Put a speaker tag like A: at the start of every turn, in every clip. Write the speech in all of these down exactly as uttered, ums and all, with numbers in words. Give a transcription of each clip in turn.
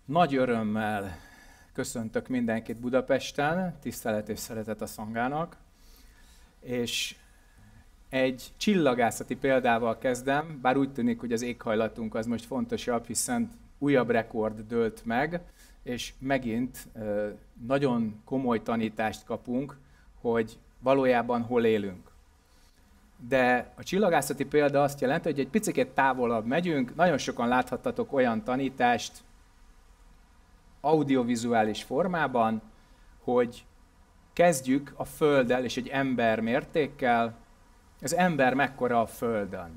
A: Nagy örömmel köszöntök mindenkit Budapesten, tisztelet és szeretet a szangának, és egy csillagászati példával kezdem, bár úgy tűnik, hogy az éghajlatunk az most fontosabb, hiszen újabb rekord dőlt meg, és megint nagyon komoly tanítást kapunk, hogy valójában hol élünk. De a csillagászati példa azt jelenti, hogy egy picit távolabb megyünk, nagyon sokan láthattatok olyan tanítást audiovizuális formában, hogy kezdjük a Földdel és egy ember mértékkel, az ember mekkora a Földön.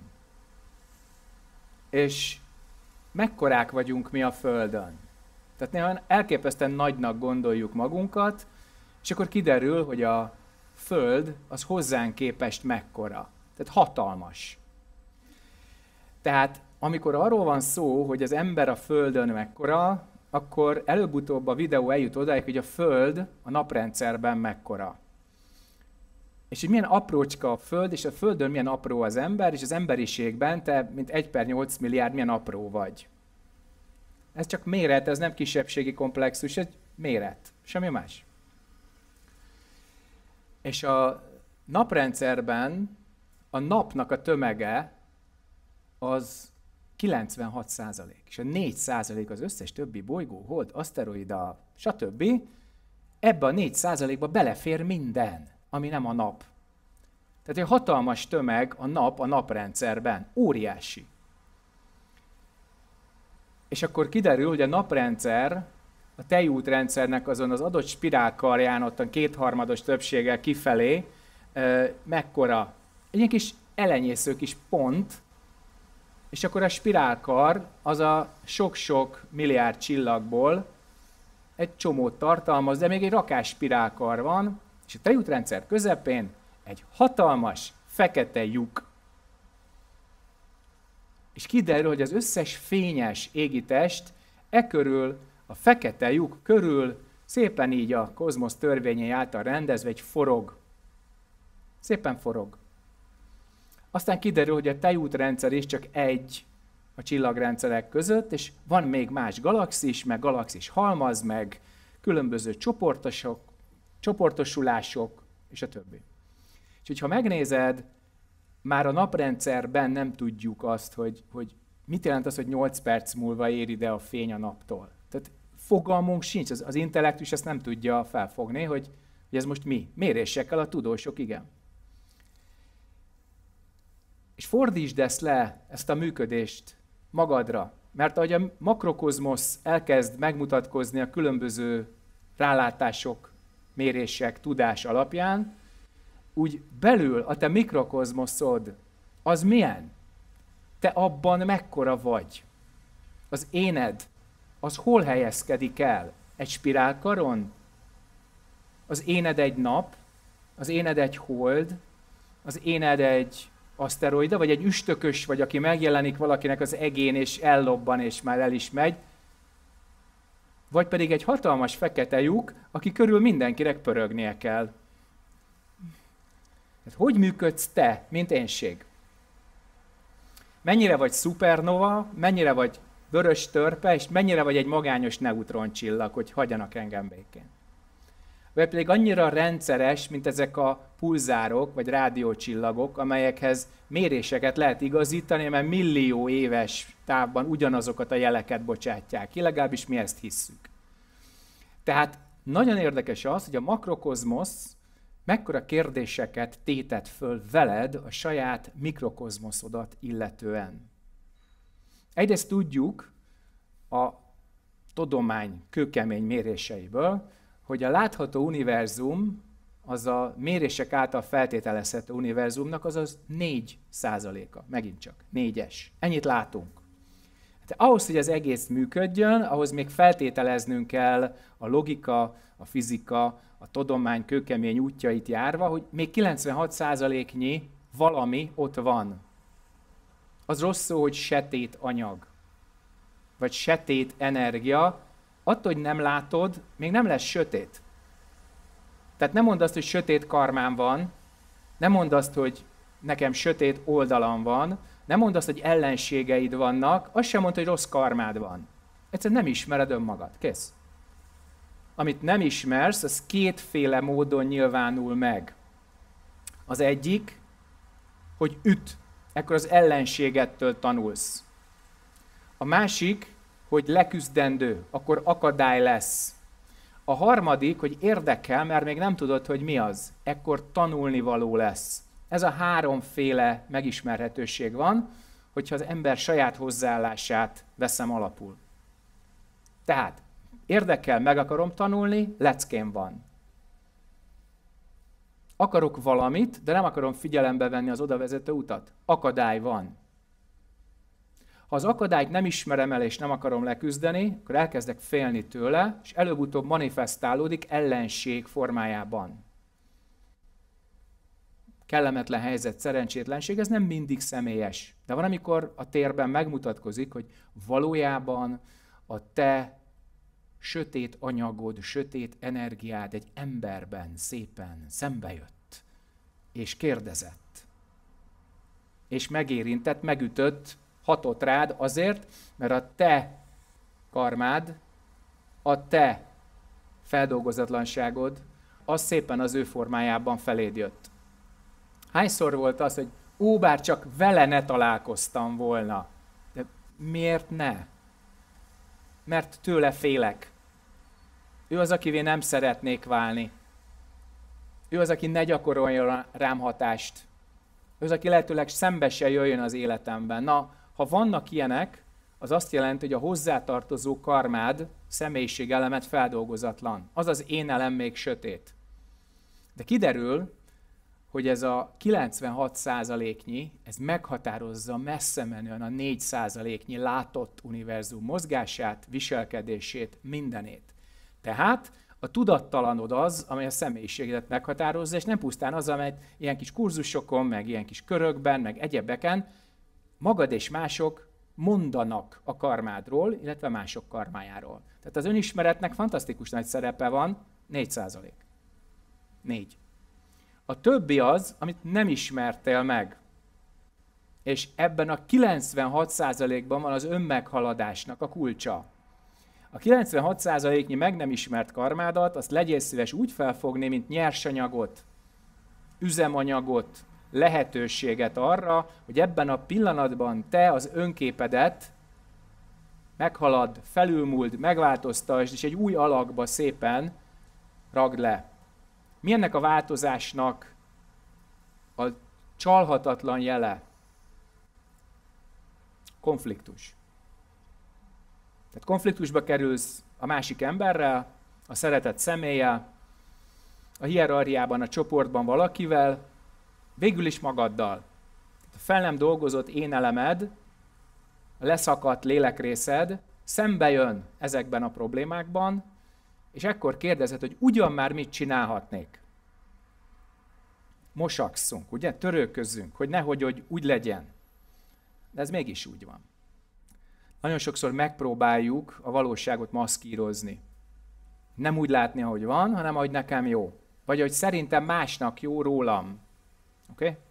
A: És mekkorák vagyunk mi a Földön. Tehát néha elképesztően nagynak gondoljuk magunkat, és akkor kiderül, hogy a Föld az hozzánk képest mekkora. Tehát hatalmas. Tehát amikor arról van szó, hogy az ember a Földön mekkora, akkor előbb-utóbb a videó eljut odáig, hogy a Föld a naprendszerben mekkora. És hogy milyen aprócska a Föld, és a Földön milyen apró az ember, és az emberiségben te, mint egy per nyolc milliárd, milyen apró vagy. Ez csak méret, ez nem kisebbségi komplexus, ez méret. Semmi más. És a naprendszerben a napnak a tömege az kilencvenhat százalék, és a négy százalék az összes többi bolygó, hold, aszteroida, stb. Ebbe a négy százalékba belefér minden, ami nem a nap. Tehát egy hatalmas tömeg a nap a naprendszerben, óriási. És akkor kiderül, hogy a naprendszer, a tejútrendszernek azon az adott spirálkarján, ott a kétharmados többséggel kifelé, mekkora. Egy ilyen kis elenyésző kis pont, és akkor a spirálkar az a sok-sok milliárd csillagból egy csomót tartalmaz, de még egy rakás spirálkar van, és a tejútrendszer közepén egy hatalmas, fekete lyuk. És kiderül, hogy az összes fényes égitest e körül, a fekete lyuk körül szépen így a kozmosz törvényei által rendezve egy forog. Szépen forog. Aztán kiderül, hogy a tejútrendszer is csak egy a csillagrendszerek között, és van még más galaxis, meg galaxis halmaz, meg különböző csoportosok, csoportosulások, és a többi. És hogyha megnézed, már a naprendszerben nem tudjuk azt, hogy, hogy mit jelent az, hogy nyolc perc múlva ér ide a fény a naptól. Tehát fogalmunk sincs, az, az intellektus ezt nem tudja felfogni, hogy, hogy ez most mi. Mérésekkel a tudósok, igen. És fordítsd ezt le, ezt a működést magadra. Mert ahogy a makrokozmosz elkezd megmutatkozni a különböző rálátások, mérések, tudás alapján, úgy belül a te mikrokozmoszod, az milyen? Te abban mekkora vagy? Az éned, az hol helyezkedik el? Egy spirálkaron? Az éned egy nap? Az éned egy hold? Az éned egy aszteroida, vagy egy üstökös, vagy aki megjelenik valakinek az egén, és ellobban, és már el is megy, vagy pedig egy hatalmas fekete lyuk, aki körül mindenkinek pörögnie kell. Hát hogy működsz te, mint énség? Mennyire vagy szupernova, mennyire vagy vörös törpe, és mennyire vagy egy magányos neutroncsillag, hogy hagyjanak engem békén? Vagy pedig annyira rendszeres, mint ezek a pulzárok, vagy rádiócsillagok, amelyekhez méréseket lehet igazítani, mert millió éves távban ugyanazokat a jeleket bocsátják ki, legalábbis mi ezt hisszük. Tehát nagyon érdekes az, hogy a makrokozmosz mekkora kérdéseket tétet föl veled a saját mikrokozmoszodat illetően. Egyrészt tudjuk a tudomány kőkemény méréseiből, hogy a látható univerzum, az a mérések által feltételezhető univerzumnak, az az négy százaléka, megint csak, négyes. Ennyit látunk. Hát ahhoz, hogy az egész működjön, ahhoz még feltételeznünk kell a logika, a fizika, a tudomány kőkemény útjait járva, hogy még kilencvenhat százaléknyi valami ott van. Az rossz szó, hogy setét anyag, vagy setét energia. Attól, hogy nem látod, még nem lesz sötét. Tehát nem mondd azt, hogy sötét karmám van, nem mondd azt, hogy nekem sötét oldalam van, nem mondd azt, hogy ellenségeid vannak, azt sem mondd, hogy rossz karmád van. Egyszerűen nem ismered önmagad. Kész. Amit nem ismersz, az kétféle módon nyilvánul meg. Az egyik, hogy üt, ekkor az ellenségettől tanulsz. A másik, hogy leküzdendő, akkor akadály lesz. A harmadik, hogy érdekel, mert még nem tudod, hogy mi az, ekkor tanulnivaló lesz. Ez a háromféle megismerhetőség van, hogyha az ember saját hozzáállását veszem alapul. Tehát érdekel, meg akarom tanulni, leckém van. Akarok valamit, de nem akarom figyelembe venni az odavezető utat. Akadály van. Ha az akadályt nem ismerem el és nem akarom leküzdeni, akkor elkezdek félni tőle, és előbb-utóbb manifestálódik ellenség formájában. Kellemetlen helyzet, szerencsétlenség, ez nem mindig személyes. De van, amikor a térben megmutatkozik, hogy valójában a te sötét anyagod, sötét energiád egy emberben szépen szembejött, és kérdezett, és megérintett, megütött, hatott rád azért, mert a te karmád, a te feldolgozatlanságod, az szépen az ő formájában feléd jött. Hányszor volt az, hogy ó, bár csak vele ne találkoztam volna. De miért ne? Mert tőle félek. Ő az, akivé nem szeretnék válni. Ő az, aki ne gyakoroljon rám hatást. Ő az, aki lehetőleg szembe se jöjjön az életemben. Na, ha vannak ilyenek, az azt jelenti, hogy a hozzátartozó karmád, személyiségelemet feldolgozatlan. Azaz én elem még sötét. De kiderül, hogy ez a kilencvenhat százaléknyi, ez meghatározza messze menően a négy százaléknyi látott univerzum mozgását, viselkedését, mindenét. Tehát a tudattalanod az, amely a személyiségedet meghatározza, és nem pusztán az, amely ilyen kis kurzusokon, meg ilyen kis körökben, meg egyebeken magad és mások mondanak a karmádról, illetve mások karmájáról. Tehát az önismeretnek fantasztikus nagy szerepe van, négy százalék. négy. A többi az, amit nem ismertél meg. És ebben a kilencvenhat százalékban van az önmeghaladásnak a kulcsa. A kilencvenhat százaléknyi meg nem ismert karmádat, azt legyél szíves úgy felfogni, mint nyersanyagot, üzemanyagot, lehetőséget arra, hogy ebben a pillanatban te az önképedet meghalad, felülmúld, megváltoztasd, és egy új alakba szépen ragd le. Mi ennek a változásnak a csalhatatlan jele? Konfliktus. Tehát konfliktusba kerülsz a másik emberrel, a szeretett személlyel, a hierarchiában, a csoportban valakivel, végül is magaddal. A fel nem dolgozott én elemed, a leszakadt lélekrészed szembe jön ezekben a problémákban, és ekkor kérdezed, hogy ugyan már mit csinálhatnék. Mosakszunk, ugye? Törőközzünk, hogy nehogy hogy úgy legyen. De ez mégis úgy van. Nagyon sokszor megpróbáljuk a valóságot maszkírozni. Nem úgy látni, ahogy van, hanem ahogy nekem jó. Vagy ahogy szerintem másnak jó rólam. Oké? Okay?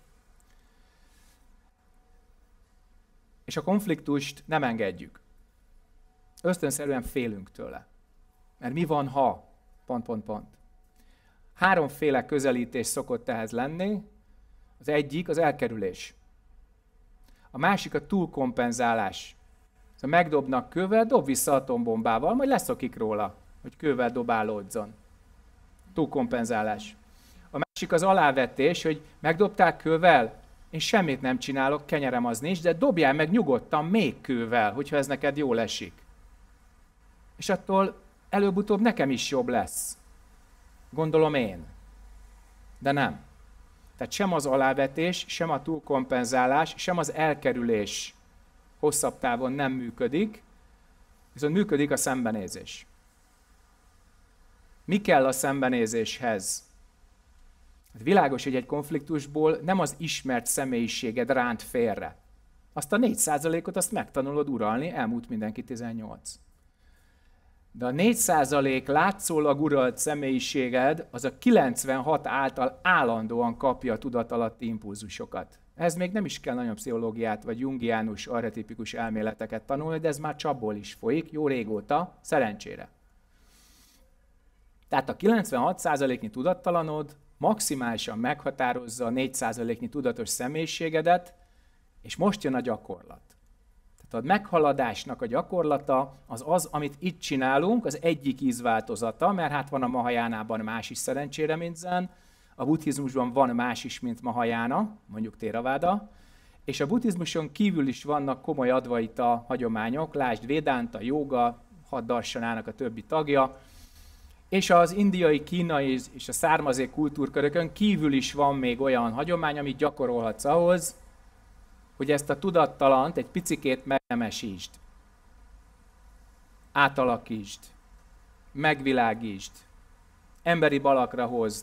A: És a konfliktust nem engedjük. Ösztönszerűen félünk tőle. Mert mi van, ha? Pont, pont, pont. Háromféle közelítés szokott ehhez lenni. Az egyik az elkerülés. A másik a túlkompenzálás. Szóval megdobnak kővel, dob vissza atombombával, majd leszokik róla, hogy kővel dobálódzon. Túlkompenzálás. A másik az alávetés, hogy megdobták kővel, én semmit nem csinálok, kenyerem az nincs, de dobjál meg nyugodtan még kővel, hogyha ez neked jól esik. És attól előbb-utóbb nekem is jobb lesz. Gondolom én. De nem. Tehát sem az alávetés, sem a túlkompenzálás, sem az elkerülés hosszabb távon nem működik, viszont működik a szembenézés. Mi kell a szembenézéshez? Hát világos, hogy egy konfliktusból nem az ismert személyiséged ránt félre. Azt a négy százalékot azt megtanulod uralni, elmúlt mindenki tizennyolc. De a négy százalék látszólag uralt személyiséged, az a kilencvenhat által állandóan kapja a tudatalatti impulzusokat. Ez még nem is kell nagyon pszichológiát, vagy jungiánus, archetipikus elméleteket tanulni, de ez már csapból is folyik, jó régóta, szerencsére. Tehát a kilencvenhat százaléknyi tudattalanod maximálisan meghatározza a négy százaléknyi tudatos személyiségedet, és most jön a gyakorlat. Tehát a meghaladásnak a gyakorlata az az, amit itt csinálunk, az egyik ízváltozata, mert hát van a Mahajánában más is szerencsére, mint zen, a buddhizmusban van más is, mint Mahajána, mondjuk Theravada, és a buddhizmuson kívül is vannak komoly advaita hagyományok, lásd Vedanta, jóga, hat darsanának a többi tagja, és az indiai, kínai és a származék kultúrkörökön kívül is van még olyan hagyomány, amit gyakorolhatsz ahhoz, hogy ezt a tudattalant egy picikét megnemesítsd, átalakítsd, megvilágítsd, emberi balakra hozd.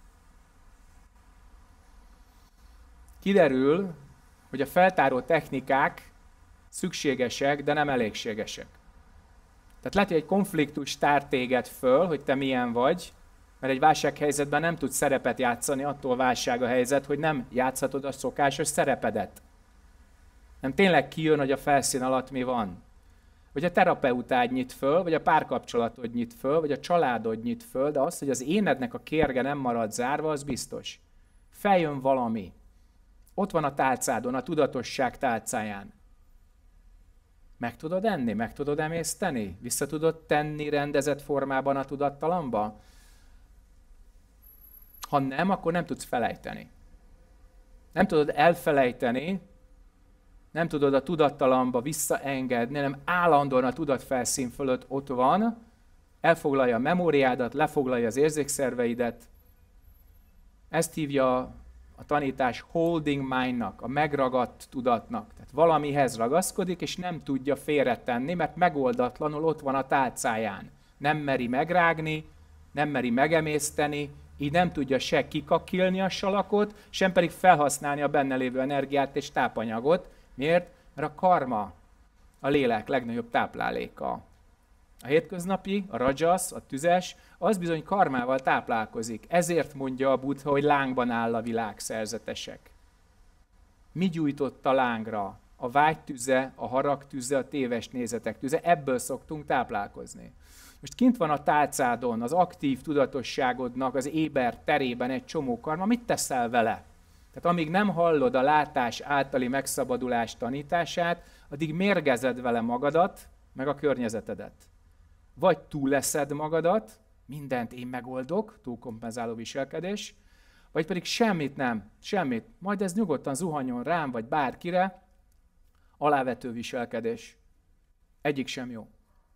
A: Kiderül, hogy a feltáró technikák szükségesek, de nem elégségesek. Tehát lehet, hogy egy konfliktus tár téged föl, hogy te milyen vagy, mert egy válsághelyzetben nem tudsz szerepet játszani, attól válság a helyzet, hogy nem játszhatod a szokásos szerepedet. Nem tényleg kijön, hogy a felszín alatt mi van. Vagy a terapeutád nyit föl, vagy a párkapcsolatod nyit föl, vagy a családod nyit föl, de az, hogy az énednek a kérge nem marad zárva, az biztos. Feljön valami. Ott van a tálcádon, a tudatosság tálcáján. Meg tudod enni? Meg tudod emészteni? Vissza tudod tenni rendezett formában a tudattalamba? Ha nem, akkor nem tudsz felejteni. Nem tudod elfelejteni, nem tudod a tudattalamba visszaengedni, hanem állandóan a tudatfelszín fölött ott van, elfoglalja a memóriádat, lefoglalja az érzékszerveidet. Ezt hívja a tanítás holding mind-nak, a megragadt tudatnak. Tehát valamihez ragaszkodik, és nem tudja félretenni, mert megoldatlanul ott van a tálcáján. Nem meri megrágni, nem meri megemészteni, így nem tudja se kikakilni a salakot, sem pedig felhasználni a benne lévő energiát és tápanyagot. Miért? Mert a karma a lélek legnagyobb tápláléka. A hétköznapi, a rajas, a tüzes, az bizony karmával táplálkozik. Ezért mondja a Buddha, hogy lángban áll a világ, szerzetesek. Mi gyújtott a lángra? A vágy tüze, a harag tüze, a téves nézetek tüze. Ebből szoktunk táplálkozni. Most kint van a tálcádon, az aktív tudatosságodnak az éber terében egy csomó karma. Mit teszel vele? Tehát amíg nem hallod a látás általi megszabadulás tanítását, addig mérgezed vele magadat, meg a környezetedet. Vagy túleszed magadat, mindent én megoldok, túlkompenzáló viselkedés, vagy pedig semmit nem, semmit. Majd ez nyugodtan zuhanjon rám, vagy bárkire, alávető viselkedés. Egyik sem jó.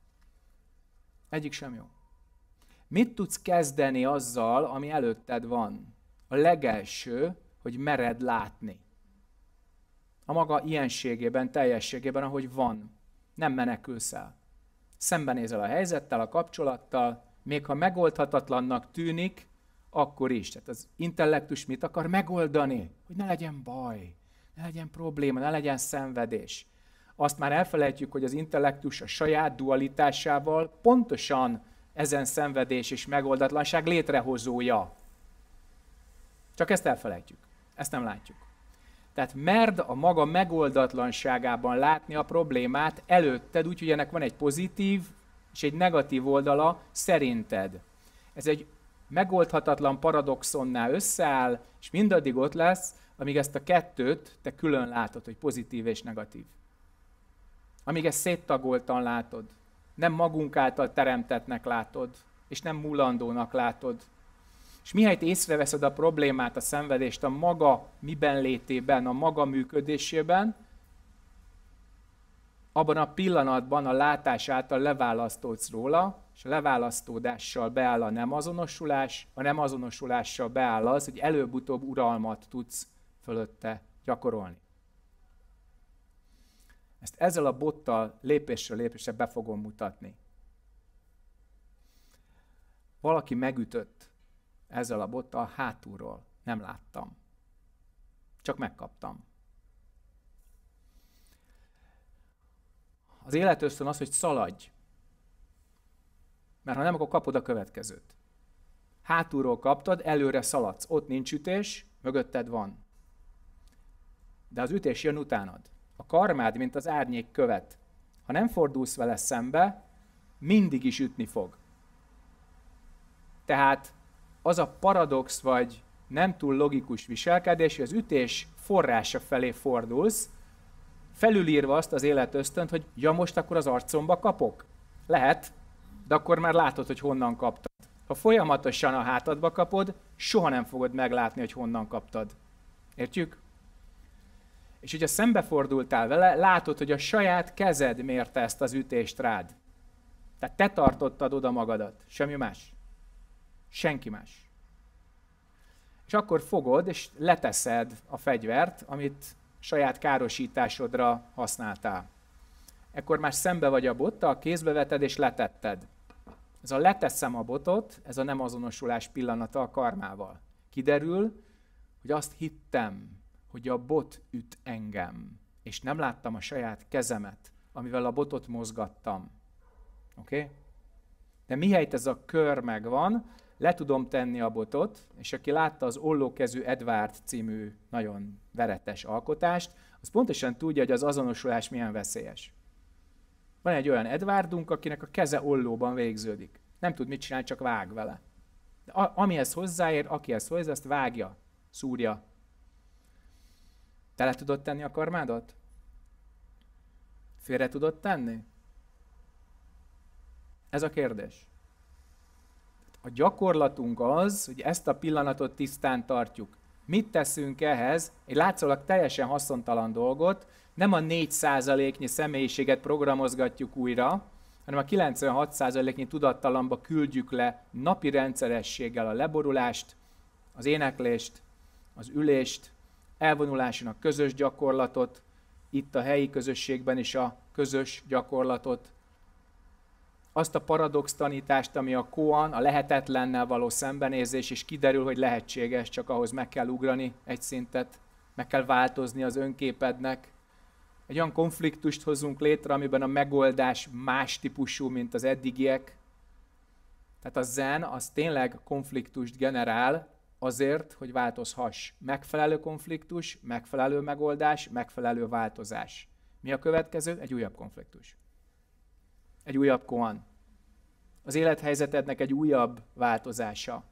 A: Egyik sem jó. Mit tudsz kezdeni azzal, ami előtted van? A legelső, hogy mered látni. A maga ilyenségében, teljességében, ahogy van. Nem menekülsz el. Szembenézel a helyzettel, a kapcsolattal, még ha megoldhatatlannak tűnik, akkor is. Tehát az intellektus mit akar megoldani? Hogy ne legyen baj, ne legyen probléma, ne legyen szenvedés. Azt már elfelejtjük, hogy az intellektus a saját dualitásával pontosan ezen szenvedés és megoldatlanság létrehozója. Csak ezt elfelejtjük. Ezt nem látjuk. Tehát merd a maga megoldatlanságában látni a problémát előtted, úgyhogy ennek van egy pozitív és egy negatív oldala szerinted. Ez egy megoldhatatlan paradoxonnál összeáll, és mindaddig ott lesz, amíg ezt a kettőt te külön látod, hogy pozitív és negatív. Amíg ezt széttagoltan látod, nem magunk által teremtettnek látod, és nem múlandónak látod. És mihelyt észreveszed a problémát, a szenvedést a maga miben létében, a maga működésében, abban a pillanatban a látás által leválasztódsz róla, és a leválasztódással beáll a nem azonosulás, a nem azonosulással beáll az, hogy előbb-utóbb uralmat tudsz fölötte gyakorolni. Ezt ezzel a bottal lépésről lépésre be fogom mutatni. Valaki megütött ezzel a bottal hátulról. Nem láttam. Csak megkaptam. Az életösztön az, hogy szaladj. Mert ha nem, akkor kapod a következőt. Hátulról kaptad, előre szaladsz. Ott nincs ütés, mögötted van. de az ütés jön utánad. A karmád, mint az árnyék követ. Ha nem fordulsz vele szembe, mindig is ütni fog. Tehát az a paradox vagy nem túl logikus viselkedés, hogy az ütés forrása felé fordulsz, felülírva azt az életösztönt, hogy ja, most akkor az arcomba kapok? Lehet, de akkor már látod, hogy honnan kaptad. Ha folyamatosan a hátadba kapod, soha nem fogod meglátni, hogy honnan kaptad. Értjük? És hogyha szembefordultál vele, látod, hogy a saját kezed mérte ezt az ütést rád. Tehát te tartottad oda magadat. Semmi más. Senki más. És akkor fogod, és leteszed a fegyvert, amit saját károsításodra használtál. Ekkor már szembe vagy a bottal, kézbe veted és letetted. Ez a leteszem a botot, ez a nem azonosulás pillanata a karmával. Kiderül, hogy azt hittem, hogy a bot üt engem, és nem láttam a saját kezemet, amivel a botot mozgattam. Oké? Okay? De mihelyt ez a kör megvan, le tudom tenni a botot, és aki látta az Ollókezű Edward című nagyon veretes alkotást, az pontosan tudja, hogy az azonosulás milyen veszélyes. Van egy olyan Edwardunk, akinek a keze ollóban végződik. Nem tud mit csinálni, csak vág vele. De amihez hozzáér, akihez hozzá, azt vágja, szúrja. Te le tudod tenni a karmádat? Félre tudod tenni? Ez a kérdés. A gyakorlatunk az, hogy ezt a pillanatot tisztán tartjuk. Mit teszünk ehhez? Egy látszólag teljesen haszontalan dolgot, nem a négy százaléknyi személyiséget programozgatjuk újra, hanem a kilencvenhat százaléknyi tudattalanba küldjük le napi rendszerességgel a leborulást, az éneklést, az ülést, elvonuláson a közös gyakorlatot, itt a helyi közösségben is a közös gyakorlatot, azt a paradox tanítást, ami a koan, a lehetetlennel való szembenézés, és kiderül, hogy lehetséges, csak ahhoz meg kell ugrani egy szintet, meg kell változni az önképednek. Egy olyan konfliktust hozunk létre, amiben a megoldás más típusú, mint az eddigiek. Tehát a zen az tényleg konfliktust generál azért, hogy változhass. Megfelelő konfliktus, megfelelő megoldás, megfelelő változás. Mi a következő? Egy újabb konfliktus. Egy újabb koan. Az élethelyzetednek egy újabb változása.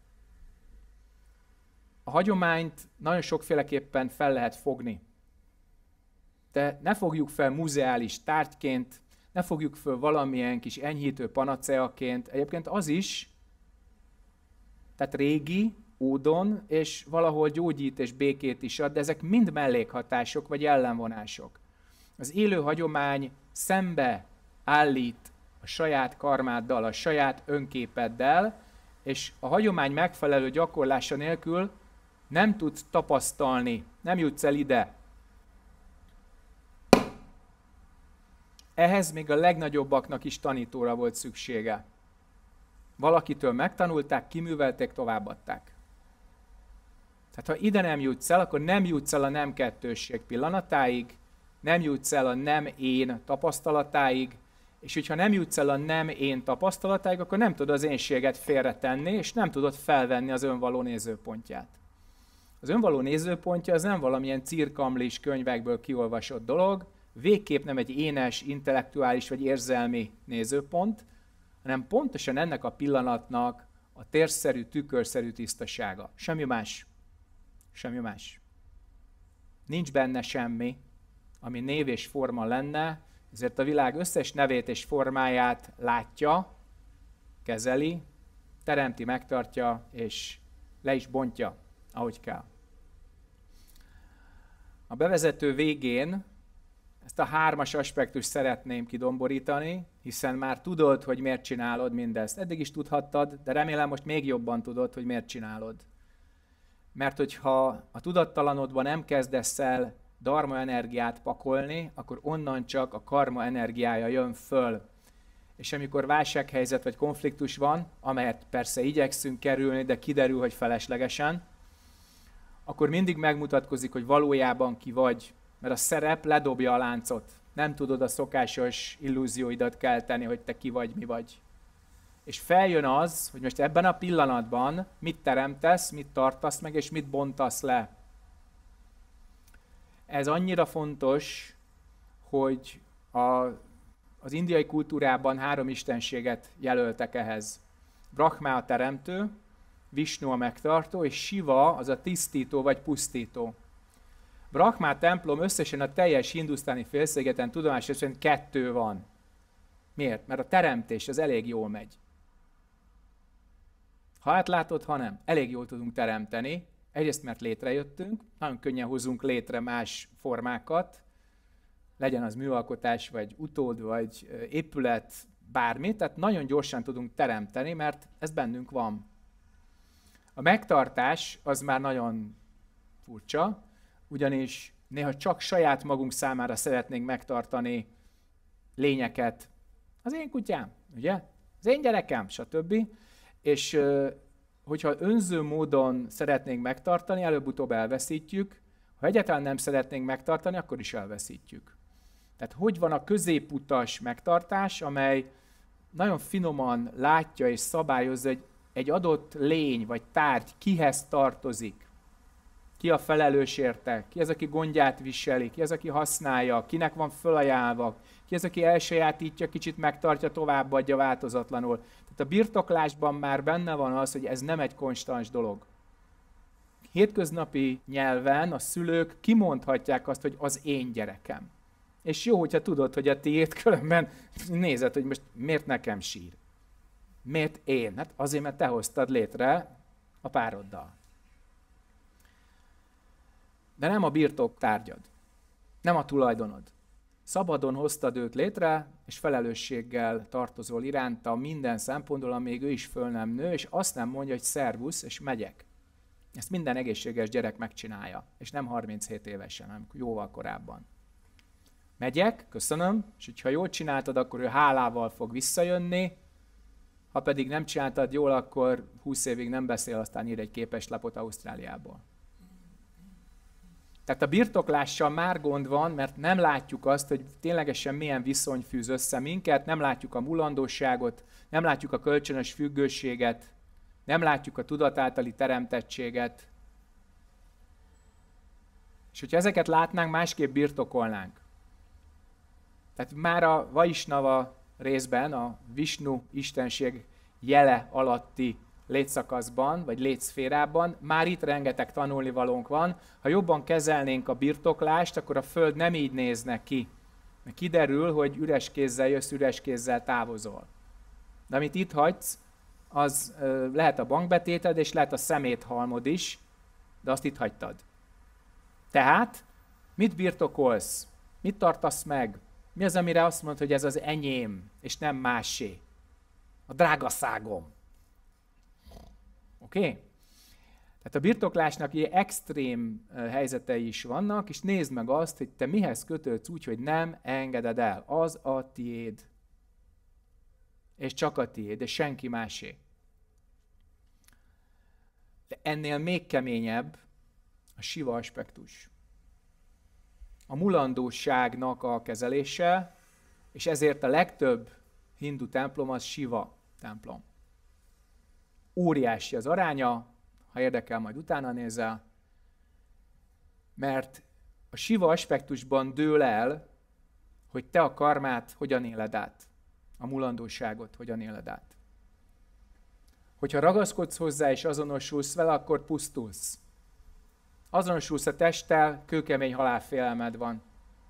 A: A hagyományt nagyon sokféleképpen fel lehet fogni. De ne fogjuk fel muzeális tárgyként, ne fogjuk fel valamilyen kis enyhítő panaceaként. Egyébként az is, tehát régi, ódon, és valahol gyógyít és békét is ad, de ezek mind mellékhatások vagy ellenvonások. Az élő hagyomány szembe állít a saját karmáddal, a saját önképeddel, és a hagyomány megfelelő gyakorlása nélkül nem tudsz tapasztalni, nem jutsz el ide. Ehhez még a legnagyobbaknak is tanítóra volt szüksége. Valakitől megtanulták, kiművelték, továbbadták. Tehát ha ide nem jutsz el, akkor nem jutsz el a nem kettősség pillanatáig, nem jutsz el a nem én tapasztalatáig, és hogyha nem jutsz el a nem én tapasztalatáig, akkor nem tudod az énséget félretenni, és nem tudod felvenni az önvaló nézőpontját. Az önvaló nézőpontja az nem valamilyen cirkamlis könyvekből kiolvasott dolog, végképp nem egy énes, intellektuális vagy érzelmi nézőpont, hanem pontosan ennek a pillanatnak a térszerű, tükörszerű tisztasága. Semmi más. Semmi más. Nincs benne semmi, ami név és forma lenne, ezért a világ összes nevét és formáját látja, kezeli, teremti, megtartja, és le is bontja, ahogy kell. A bevezető végén ezt a hármas aspektust szeretném kidomborítani, hiszen már tudod, hogy miért csinálod mindezt. Eddig is tudhattad, de remélem most még jobban tudod, hogy miért csinálod. Mert hogyha a tudattalanodban nem kezdesz el dharma energiát pakolni, akkor onnan csak a karma energiája jön föl. És amikor válsághelyzet vagy konfliktus van, amelyet persze igyekszünk kerülni, de kiderül, hogy feleslegesen, akkor mindig megmutatkozik, hogy valójában ki vagy, mert a szerep ledobja a láncot. Nem tudod a szokásos illúzióidat kelteni, hogy te ki vagy, mi vagy. És feljön az, hogy most ebben a pillanatban mit teremtesz, mit tartasz meg, és mit bontasz le. Ez annyira fontos, hogy a, az indiai kultúrában három istenséget jelöltek ehhez. Brahma a teremtő, Visnu a megtartó, és Siva az a tisztító vagy pusztító. Brahma templom összesen a teljes hindusztáni félszigeten tudomásom szerint kettő van. Miért? Mert a teremtés az elég jól megy. Ha átlátod, ha nem. Elég jól tudunk teremteni. Egyrészt, mert létrejöttünk, nagyon könnyen hozunk létre más formákat, legyen az műalkotás, vagy utód, vagy épület, bármi, tehát nagyon gyorsan tudunk teremteni, mert ez bennünk van. A megtartás az már nagyon furcsa, ugyanis néha csak saját magunk számára szeretnénk megtartani lényeket. Az én kutyám, ugye? Az én gyerekem, stb. És hogyha önző módon szeretnénk megtartani, előbb-utóbb elveszítjük. Ha egyáltalán nem szeretnénk megtartani, akkor is elveszítjük. Tehát hogy van a középutas megtartás, amely nagyon finoman látja és szabályozza, hogy egy adott lény vagy tárgy kihez tartozik. Ki a felelős érte, ki az, aki gondját viseli, ki az, aki használja, kinek van fölajánlva, ki az, aki elsajátítja, kicsit megtartja, továbbadja változatlanul. Tehát a birtoklásban már benne van az, hogy ez nem egy konstans dolog. Hétköznapi nyelven a szülők kimondhatják azt, hogy az én gyerekem. És jó, hogyha tudod, hogy a tiéd, különben nézed, hogy most miért nekem sír. Miért én? Hát azért, mert te hoztad létre a pároddal. De nem a birtok tárgyad, nem a tulajdonod. Szabadon hoztad őt létre, és felelősséggel tartozol iránta minden szempontból, amíg ő is föl nem nő, és azt nem mondja, hogy szervusz, és megyek. Ezt minden egészséges gyerek megcsinálja, és nem harminchét évesen, hanem jóval korábban. Megyek, köszönöm, és hogyha jól csináltad, akkor ő hálával fog visszajönni, ha pedig nem csináltad jól, akkor húsz évig nem beszél, aztán ír egy képeslapot Ausztráliából. Tehát a birtoklással már gond van, mert nem látjuk azt, hogy ténylegesen milyen viszony fűz össze minket, nem látjuk a mulandóságot, nem látjuk a kölcsönös függőséget, nem látjuk a tudat általi teremtettséget. És hogyha ezeket látnánk, másképp birtokolnánk. Tehát már a Vaisnava részben, a Visnu istenség jele alatti létszakaszban, vagy létszférában, már itt rengeteg tanulnivalónk van. Ha jobban kezelnénk a birtoklást, akkor a Föld nem így nézne ki. Mert kiderül, hogy üres kézzel jössz, üres kézzel távozol. De amit itt hagysz, az lehet a bankbetéted, és lehet a szeméthalmod is, de azt itt hagytad. Tehát, mit birtokolsz? Mit tartasz meg? Mi az, amire azt mondod, hogy ez az enyém, és nem másé? A drágaságom. Oké? Okay? Tehát a birtoklásnak ilyen extrém helyzetei is vannak, és nézd meg azt, hogy te mihez kötődsz úgy, hogy nem engeded el. Az a tiéd. És csak a tiéd, és senki másé. De ennél még keményebb a Siva aspektus. A mulandóságnak a kezelése, és ezért a legtöbb hindu templom az Siva templom. Óriási az aránya, ha érdekel, majd utána nézel, mert a Siva aspektusban dől el, hogy te a karmát hogyan éled át, a mulandóságot hogyan éled át. Hogyha ragaszkodsz hozzá és azonosulsz vele, akkor pusztulsz. Azonosulsz a testtel, kőkemény halálfélelmed van.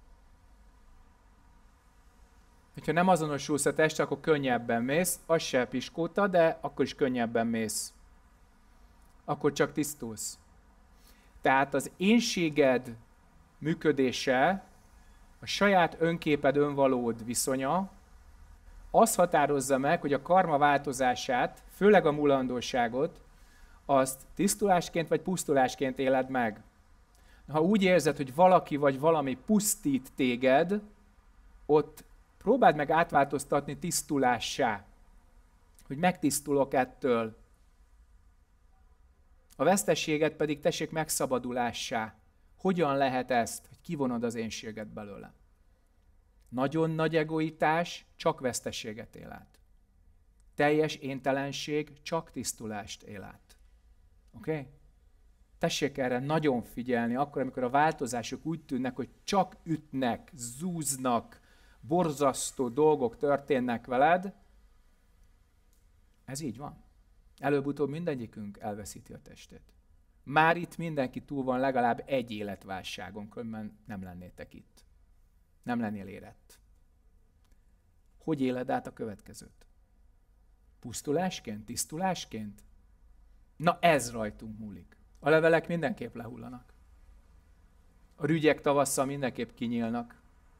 A: Ha nem azonosulsz a testtel, akkor könnyebben mész, az se piskóta, de akkor is könnyebben mész. Akkor csak tisztulsz. Tehát az énséged működése, a saját önképed, önvalód viszonya, az határozza meg, hogy a karma változását, főleg a mulandóságot, azt tisztulásként vagy pusztulásként éled meg. Ha úgy érzed, hogy valaki vagy valami pusztít téged, ott próbáld meg átváltoztatni tisztulássá, hogy megtisztulok ettől. A vesztességet pedig tessék megszabadulássá. Hogyan lehet ezt, hogy kivonod az énséget belőle? Nagyon nagy egoitás csak vesztességet él át. Teljes éntelenség csak tisztulást él át. Oké? Okay? tessék erre nagyon figyelni, akkor, amikor a változások úgy tűnnek, hogy csak ütnek, zúznak, borzasztó dolgok történnek veled, ez így van. Előbb-utóbb mindegyikünk elveszíti a testét. Már itt mindenki túl van legalább egy életválságon, különben nem lennétek itt. Nem lennél érett. Hogy éled át a következőt? Pusztulásként? Tisztulásként? Na ez rajtunk múlik. A levelek mindenképp lehullanak. A rügyek tavasszal mindenképp kinyílnak.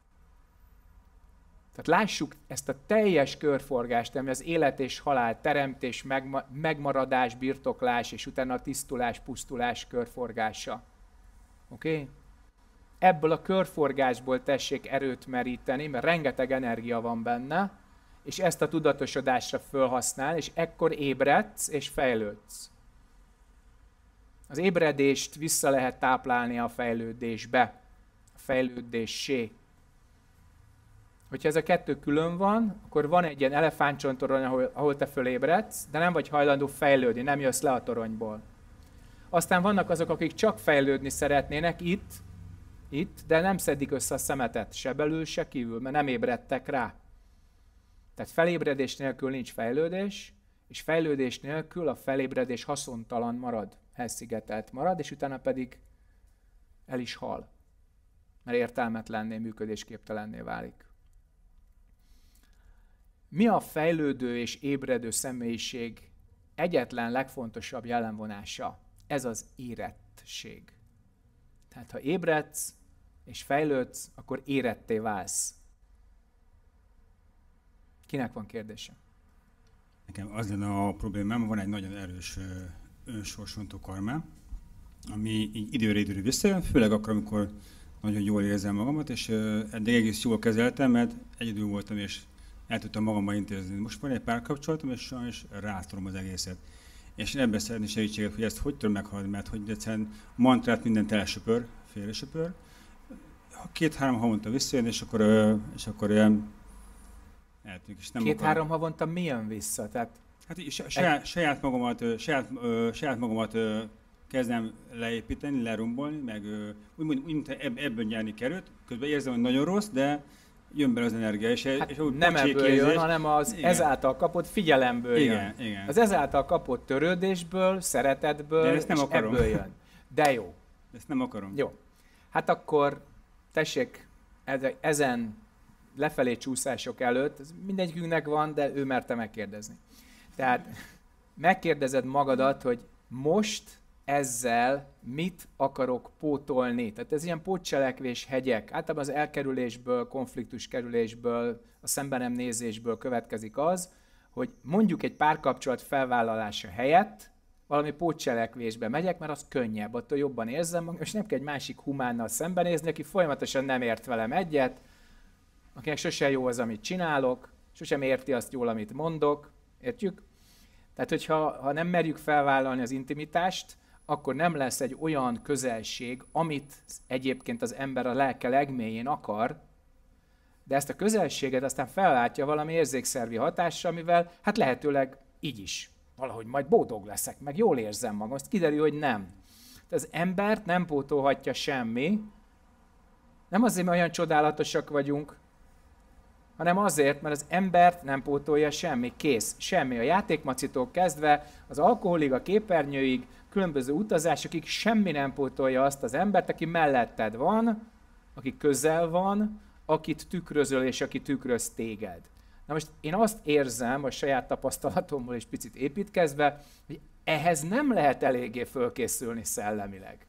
A: Tehát lássuk ezt a teljes körforgást, ami az élet és halál, teremtés, megmaradás, birtoklás, és utána a tisztulás, pusztulás körforgása. Oké? Okay? Ebből a körforgásból tessék erőt meríteni, mert rengeteg energia van benne, és ezt a tudatosodásra felhasznál, és ekkor ébredsz és fejlődsz. Az ébredést vissza lehet táplálni a fejlődésbe, a fejlődéssé. Hogyha ez a kettő külön van, akkor van egy ilyen elefántcsontorony, ahol, ahol te fölébredsz, de nem vagy hajlandó fejlődni, nem jössz le a toronyból. Aztán vannak azok, akik csak fejlődni szeretnének itt, itt, de nem szedik össze a szemetet, se belül, se kívül, mert nem ébredtek rá. Tehát felébredés nélkül nincs fejlődés, és fejlődés nélkül a felébredés haszontalan marad, elszigetelt marad, és utána pedig el is hal, mert értelmetlenné, működésképtelenné válik. Mi a fejlődő és ébredő személyiség egyetlen legfontosabb jellemvonása? Ez az érettség. Tehát ha ébredsz és fejlődsz, akkor éretté válsz. Kinek van kérdése?
B: Nekem az lenne a problémám, van egy nagyon erős önsorsontó karmám, ami így időre időre visszajön, főleg akkor, amikor nagyon jól érzem magamat, és eddig egész jól kezeltem, mert egyedül voltam, és el tudtam magammal intézni. Most van egy párkapcsolatom, és sajnos rátolom az egészet. És én ebben szeretnék segítséget, hogy ezt hogy tudom meghalni, mert hogy egyszerűen mantrát mindent elsöpör, félresöpör. Két-három havonta visszajön, és akkor, és akkor ilyen eltűnik.
A: Két-három havonta mi jön vissza? Tehát
B: hát saját, saját magamat, saját, saját magamat kezdem leépíteni, lerombolni, meg úgymond úgy, ebből nyerni került. Közben érzem, hogy nagyon rossz, de jön be az energia, és,
A: hát
B: és
A: nem ebből jön, hanem az igen. ezáltal kapott figyelemből
B: igen,
A: jön.
B: Igen.
A: Az ezáltal kapott törődésből, szeretetből,
B: de ezt nem
A: és
B: akarom.
A: ebből jön. De jó.
B: Ezt nem akarom.
A: Jó. Hát akkor tessék, ezen lefelé csúszások előtt, ez mindegyikünknek van, de ő merte megkérdezni. Tehát megkérdezed magadat, hogy most ezzel mit akarok pótolni. Tehát ez ilyen pótcselekvés hegyek. Általában az elkerülésből, konfliktuskerülésből, a szembenem nézésből következik az, hogy mondjuk egy párkapcsolat felvállalása helyett valami pótcselekvésbe megyek, mert az könnyebb, attól jobban érzem magam, és nem kell egy másik humánnal szembenézni, aki folyamatosan nem ért velem egyet, akinek sose jó az, amit csinálok, sosem érti azt jól, amit mondok. Értjük? Tehát, hogyha ha nem merjük felvállalni az intimitást, akkor nem lesz egy olyan közelség, amit egyébként az ember a lelke legmélyén akar, de ezt a közelséget aztán fellátja valami érzékszervi hatással, amivel hát lehetőleg így is. Valahogy majd boldog leszek, meg jól érzem magam. Azt kiderül, hogy nem. Tehát az embert nem pótolhatja semmi, nem azért, mert olyan csodálatosak vagyunk, hanem azért, mert az embert nem pótolja semmi, kész, semmi. A játékmacitól kezdve az alkoholig, a képernyőig, különböző utazásokig semmi nem pótolja azt az embert, aki melletted van, aki közel van, akit tükrözöl és aki tükröz téged. Na most én azt érzem, a saját tapasztalatomból is picit építkezve, hogy ehhez nem lehet eléggé fölkészülni szellemileg.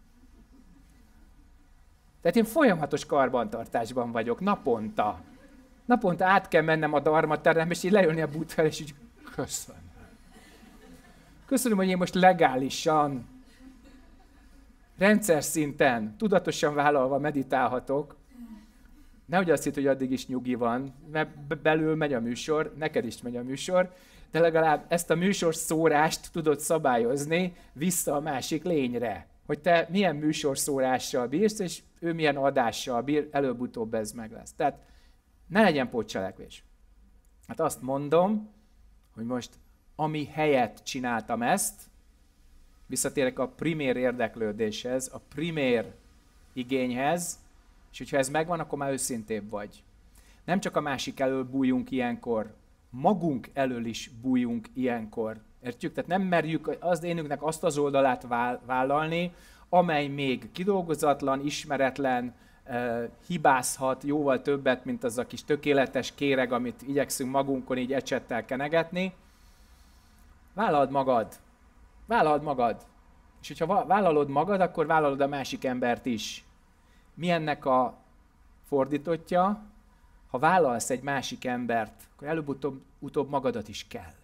A: Tehát én folyamatos karbantartásban vagyok, naponta. Naponta át kell mennem a dharma terembe, és így leülni a bút fel, és így köszönöm. Köszönöm, hogy én most legálisan, rendszer szinten, tudatosan vállalva meditálhatok. Nehogy azt hitt, hogy addig is nyugi van, mert belül megy a műsor, neked is megy a műsor, de legalább ezt a műsor szórást tudod szabályozni vissza a másik lényre. Hogy te milyen műsorszórással bírsz, és ő milyen adással bír, előbb-utóbb ez meg lesz. Tehát ne legyen pótcselekvés. Hát azt mondom, hogy most ami helyett csináltam ezt, visszatérek a primér érdeklődéshez, a primér igényhez, és hogyha ez megvan, akkor már őszintébb vagy. Nem csak a másik elől bújjunk ilyenkor, magunk elől is bújjunk ilyenkor. Értjük? Tehát nem merjük az énünknek azt az oldalát vállalni, amely még kidolgozatlan, ismeretlen, hibázhat jóval többet, mint az a kis tökéletes kéreg, amit igyekszünk magunkon így ecsettel kenegetni. Vállald magad. Vállald magad. És hogyha vállalod magad, akkor vállalod a másik embert is. Mi ennek a fordítottja? Ha vállalsz egy másik embert, akkor előbb-utóbb utóbb magadat is kell.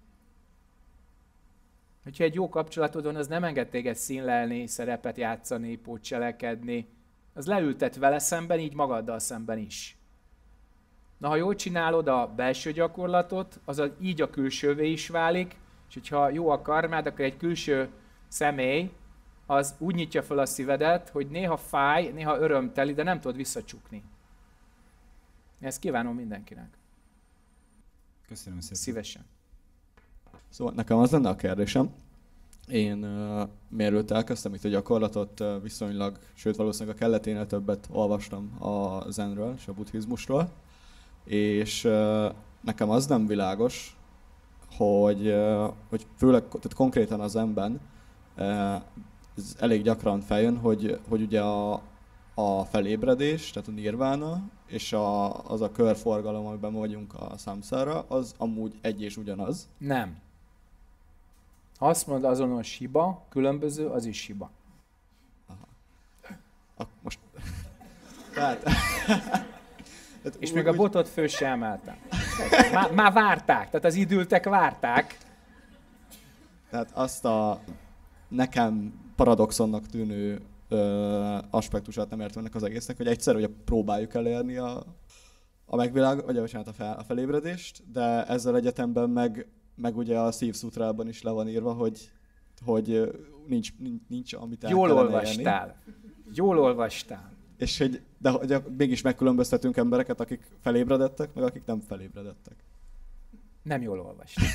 A: Hogyha egy jó kapcsolatod van, az nem enged téged színlelni, szerepet játszani, pótcselekedni. Az leültet vele szemben, így magaddal szemben is. Na, ha jól csinálod a belső gyakorlatot, az a, így a külsővé is válik, és hogyha jó a karmád, akkor egy külső személy, az úgy nyitja fel a szívedet, hogy néha fáj, néha örömteli, de nem tudod visszacsukni. Ezt kívánom mindenkinek.
B: Köszönöm szépen.
A: Szívesen.
C: Szóval nekem az lenne a kérdésem. Én uh, mielőtt elkezdtem itt a gyakorlatot, uh, viszonylag, sőt valószínűleg a kelleténél többet olvastam a zenről és a buddhizmusról, és uh, nekem az nem világos, hogy, uh, hogy főleg tehát konkrétan az zenben uh, ez elég gyakran feljön, hogy, hogy ugye a, a felébredés, tehát a nirvána, és a, az a körforgalom, amiben vagyunk a samsára, az amúgy egy és ugyanaz.
A: Nem. Ha azt mondod, azonos hiba, különböző, az is hiba.
C: Aha. A, most... Tehát...
A: És úgy, még a botot föl sem emeltem. Már, már várták, tehát az idültek várták.
C: Tehát azt a nekem paradoxonnak tűnő ö, aspektusát nem értem ennek az egésznek, hogy egyszer ugye próbáljuk elérni a, a megvilág, vagy bocsánat, a, fel, a felébredést, de ezzel egyetemben meg, meg ugye a szívszutrában is le van írva, hogy, hogy nincs, nincs, nincs amit el
A: Jól
C: kellene
A: olvastál.
C: élni.
A: Jól olvastál.
C: És hogy, de hogy mégis megkülönböztetünk embereket, akik felébredettek, meg akik nem felébredettek.
A: Nem jól olvastál.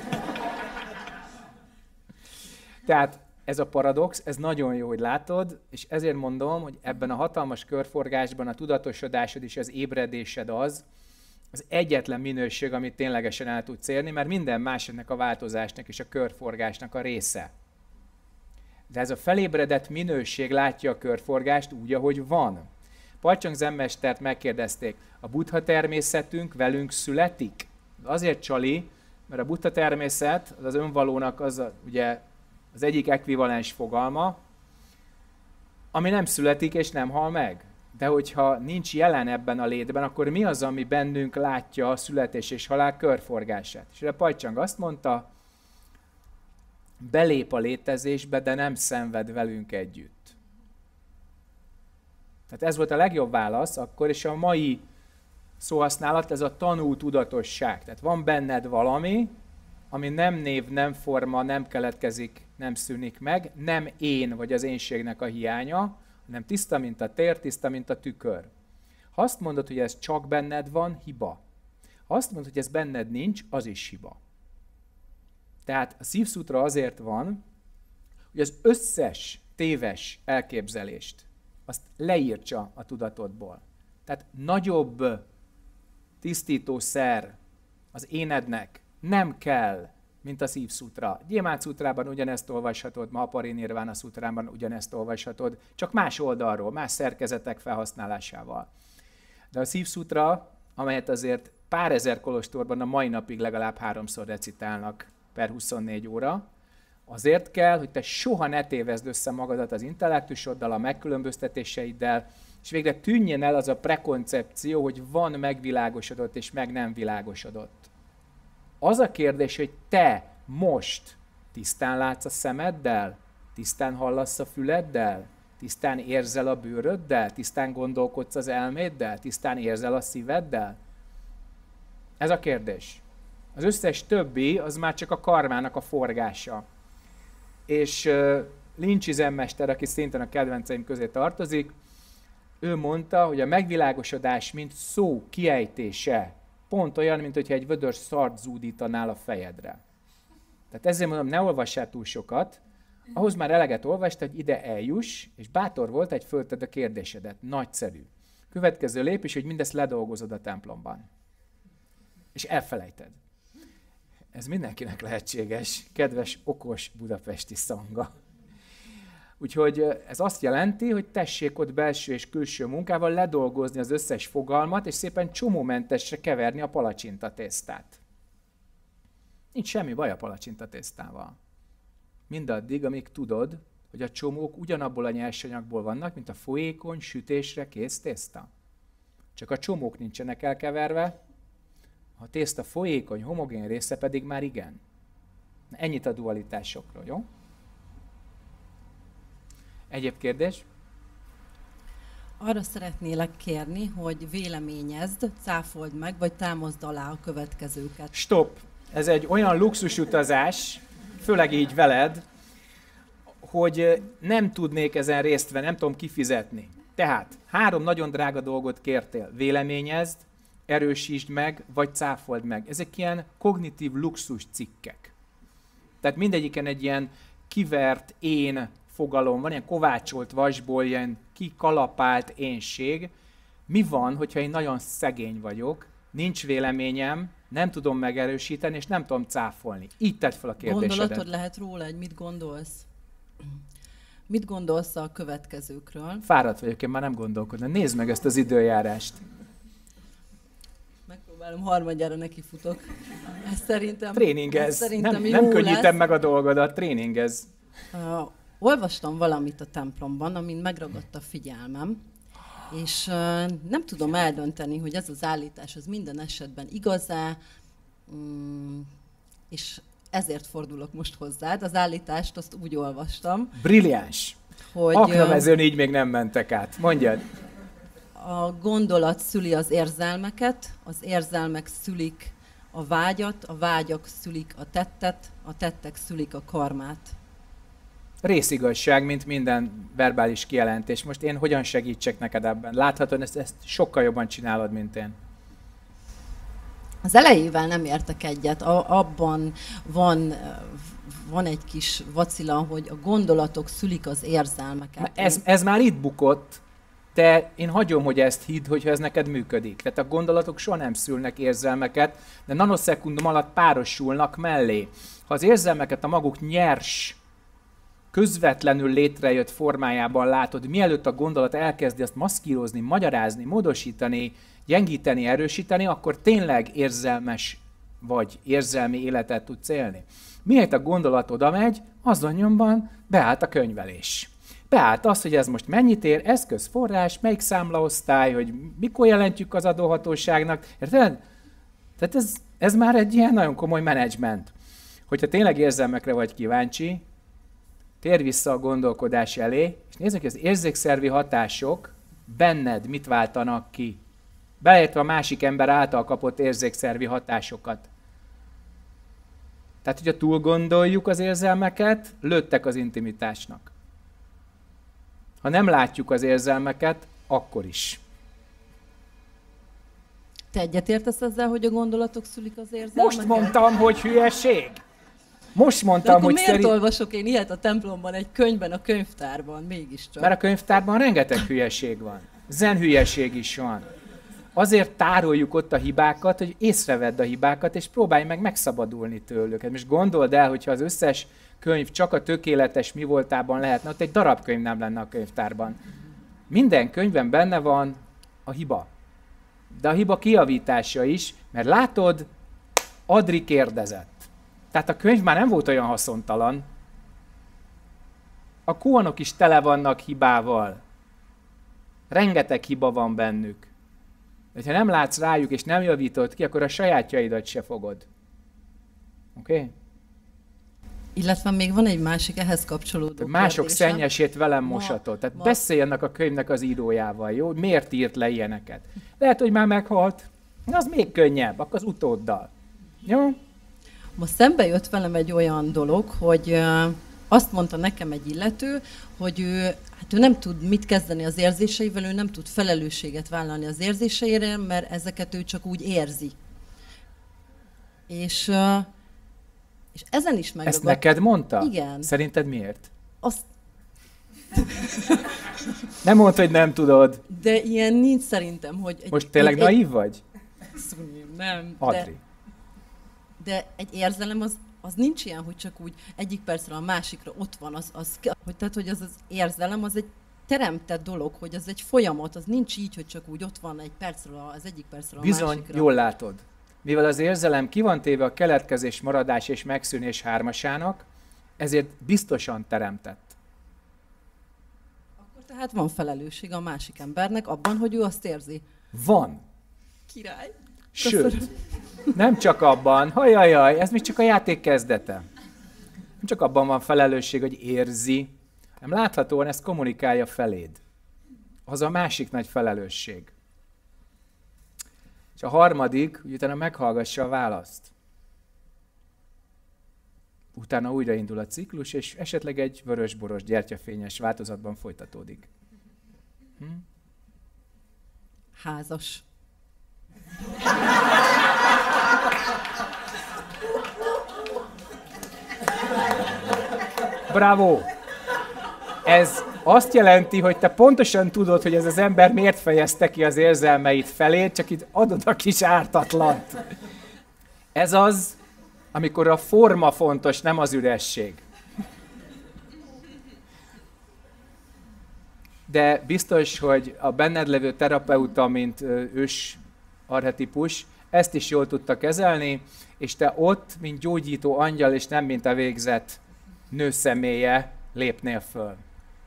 A: Tehát ez a paradox, ez nagyon jó, hogy látod, és ezért mondom, hogy ebben a hatalmas körforgásban a tudatosodásod és az ébredésed az, az egyetlen minőség, amit ténylegesen el tudsz érni, mert minden más ennek a változásnak és a körforgásnak a része. De ez a felébredett minőség látja a körforgást úgy, ahogy van. Pajcsang zenmestert megkérdezték, a buddha természetünk velünk születik? Azért csali, mert a buddha természet, az, az önvalónak az a, ugye az egyik ekvivalens fogalma, ami nem születik és nem hal meg. De hogyha nincs jelen ebben a létben, akkor mi az, ami bennünk látja a születés és halál körforgását? És a Pajcsang azt mondta, belép a létezésbe, de nem szenved velünk együtt. Tehát ez volt a legjobb válasz akkor, és a mai szóhasználat, ez a tanú tudatosság. Tehát van benned valami, ami nem név, nem forma, nem keletkezik, nem szűnik meg, nem én vagy az énségnek a hiánya, hanem tiszta, mint a tér, tiszta, mint a tükör. Ha azt mondod, hogy ez csak benned van, hiba. Ha azt mondod, hogy ez benned nincs, az is hiba. Tehát a szívszutra azért van, hogy az összes téves elképzelést azt leírtsa a tudatodból. Tehát nagyobb tisztítószer az énednek nem kell, mint a szívszutra. Gyémánt szutrában ugyanezt olvashatod, Mahaparinirvana szutrában ugyanezt olvashatod, csak más oldalról, más szerkezetek felhasználásával. De a szívszutra, amelyet azért pár ezer kolostorban a mai napig legalább háromszor recitálnak per huszonnégy óra, azért kell, hogy te soha ne tévezd össze magadat az intellektusoddal, a megkülönböztetéseiddel, és végre tűnjen el az a prekoncepció, hogy van megvilágosodott és meg nem világosodott. Az a kérdés, hogy te most tisztán látsz a szemeddel, tisztán hallasz a füleddel, tisztán érzel a bőröddel, tisztán gondolkodsz az elméddel, tisztán érzel a szíveddel? Ez a kérdés. Az összes többi, az már csak a karmának a forgása. És uh, Lincsi zenmester, aki szintén a kedvenceim közé tartozik, ő mondta, hogy a megvilágosodás, mint szó kiejtése, pont olyan, mint hogyha egy vödör szart zúdítanál a fejedre. Tehát ezért mondom, ne olvassál túl sokat, Ahhoz már eleget olvastad, hogy ide eljuss, és bátor volt, egy fölted a kérdésedet. Nagyszerű. Következő lépés, hogy mindezt ledolgozod a templomban. És elfelejted. Ez mindenkinek lehetséges, kedves, okos budapesti szanga. Úgyhogy ez azt jelenti, hogy tessék ott belső és külső munkával ledolgozni az összes fogalmat, és szépen csomómentesre keverni a palacsintatésztát. Nincs semmi baj a palacsintatésztával. Mindaddig, amíg tudod, hogy a csomók ugyanabból a nyersanyagból vannak, mint a folyékony, sütésre kész tészta. Csak a csomók nincsenek elkeverve, a tészta folyékony, homogén része pedig már igen. Ennyit a dualitásokról, jó? Egyéb kérdés?
D: Arra szeretnélek kérni, hogy véleményezd, cáfold meg, vagy támaszd alá a következőket.
A: Stop! Ez egy olyan luxusutazás, főleg így veled, hogy nem tudnék ezen részt venni, nem tudom kifizetni. Tehát három nagyon drága dolgot kértél. Véleményezd, erősítsd meg, vagy cáfold meg. Ezek ilyen kognitív luxus cikkek. Tehát mindegyiken egy ilyen kivert én fogalom van, ilyen kovácsolt vasból, ilyen kikalapált énség. Mi van, hogyha én nagyon szegény vagyok, nincs véleményem, nem tudom megerősíteni, és nem tudom cáfolni. Így tedd fel a kérdésedet.
D: Gondolatod lehet róla, hogy mit gondolsz? Mit gondolsz a következőkről?
A: Fáradt vagyok, én már nem gondolkodom. Nézd meg ezt az időjárást.
D: Megpróbálom, harmadjára nekifutok. Ez szerintem,
A: Tréningez.
D: ez szerintem
A: nem,
D: jó
A: nem könnyítem
D: lesz.
A: meg a dolgodat, tréningez.
D: Uh, olvastam valamit a templomban, amin megragadta a figyelmem, és uh, nem tudom eldönteni, hogy ez az állítás az minden esetben igaz-e, um, és ezért fordulok most hozzád. Az állítást azt úgy olvastam,
A: Brilliáns.
D: hogy
A: Aknamezőn így még nem mentek át. Mondjad.
D: a gondolat szüli az érzelmeket, az érzelmek szülik a vágyat, a vágyak szülik a tettet, a tettek szülik a karmát.
A: Részigazság, mint minden verbális kijelentés. Most én hogyan segítsek neked ebben? Láthatod, ezt, ezt sokkal jobban csinálod, mint én.
D: Az elejével nem értek egyet. A, abban van, van egy kis vacila, hogy a gondolatok szülik az érzelmeket.
A: Ez, ez már itt bukott. Te, én hagyom, hogy ezt hidd, hogyha ez neked működik. Tehát a gondolatok soha nem szülnek érzelmeket, de nanoszekundum alatt párosulnak mellé. Ha az érzelmeket a maguk nyers, közvetlenül létrejött formájában látod, mielőtt a gondolat elkezdi azt maszkírozni, magyarázni, módosítani, gyengíteni, erősíteni, akkor tényleg érzelmes vagy, érzelmi életet tudsz élni. Mihelyt a gondolat oda megy, azon nyomban beállt a könyvelés. Beállt az, hogy ez most mennyit ér, eszköz, forrás, melyik számlaosztály, hogy mikor jelentjük az adóhatóságnak. Érted? Tehát ez, ez már egy ilyen nagyon komoly menedzsment. Hogyha tényleg érzelmekre vagy kíváncsi, térj vissza a gondolkodás elé, és nézzük, hogy az érzékszervi hatások benned mit váltanak ki. Beleértve a másik ember által kapott érzékszervi hatásokat. Tehát, hogyha túl gondoljuk az érzelmeket, lőttek az intimitásnak. Ha nem látjuk az érzelmeket, akkor is.
D: Te egyetértesz ezzel, hogy a gondolatok szülik az érzelmeket?
A: Most mondtam, hogy hülyeség. Most mondtam,
D: De akkor
A: hogy
D: miért
A: szerint...
D: olvasok én ilyet a templomban, egy könyvben, a könyvtárban, mégiscsak?
A: Mert a könyvtárban rengeteg hülyeség van. Zen hülyeség is van. Azért tároljuk ott a hibákat, hogy észrevedd a hibákat, és próbálj meg megszabadulni tőlük. Hát most gondold el, hogyha az összes könyv csak a tökéletes mi voltában lehetne, ott egy darab könyv nem lenne a könyvtárban. Minden könyvben benne van a hiba. De a hiba kijavítása is, mert látod, Adri kérdezett. Tehát a könyv már nem volt olyan haszontalan. A kóanok is tele vannak hibával. Rengeteg hiba van bennük. De ha nem látsz rájuk, és nem javítod ki, akkor a sajátjaidat se fogod. Oké? Okay?
D: Illetve még van egy másik ehhez kapcsolódó
A: Mások
D: kérdésem.
A: szennyesét velem
D: Ma-
A: mosatod. Tehát
D: ma-
A: beszéljenek a könyvnek az írójával, jó? Miért írt le ilyeneket? Lehet, hogy már meghalt. Az még könnyebb, akkor az utóddal. Jó?
D: Most szembe jött velem egy olyan dolog, hogy ö, azt mondta nekem egy illető, hogy ő, hát ő nem tud mit kezdeni az érzéseivel, ő nem tud felelősséget vállalni az érzéseire, mert ezeket ő csak úgy érzi. És, ö, és ezen is megragadt.
A: Ezt neked mondta?
D: Igen.
A: Szerinted miért?
D: azt...
A: Nem mondd, hogy nem tudod.
D: De ilyen nincs szerintem, hogy... Egy,
A: Most tényleg
D: egy,
A: naív vagy?
D: Szúnyim, nem.
A: Adri.
D: De, de egy érzelem az, az nincs ilyen, hogy csak úgy egyik percre a másikra ott van. Az, az, hogy, tehát, hogy az az érzelem, az egy teremtett dolog, hogy az egy folyamat, az nincs így, hogy csak úgy ott van egy percről az egyik percről a
A: Bizony,
D: másikra.
A: jól látod. Mivel az érzelem ki van téve a keletkezés, maradás és megszűnés hármasának, ezért biztosan teremtett.
D: Akkor tehát van felelősség a másik embernek abban, hogy ő azt érzi.
A: Van.
D: Király.
A: Sőt,
D: Köszönöm.
A: nem csak abban, hajajaj, ez még csak a játék kezdete. Nem csak abban van felelősség, hogy érzi, hanem láthatóan ezt kommunikálja feléd. Az a másik nagy felelősség. És a harmadik, hogy utána meghallgassa a választ. Utána újraindul a ciklus, és esetleg egy vörös-boros gyertyafényes változatban folytatódik. Hm?
D: Házas.
A: Bravo! Ez azt jelenti, hogy te pontosan tudod, hogy ez az ember miért fejezte ki az érzelmeit felé, csak itt adod a kis ártatlant. Ez az, amikor a forma fontos, nem az üresség. De biztos, hogy a benned levő terapeuta, mint ős archetipus, ezt is jól tudta kezelni, és te ott, mint gyógyító angyal, és nem mint a végzett nőszemélye lépnél föl.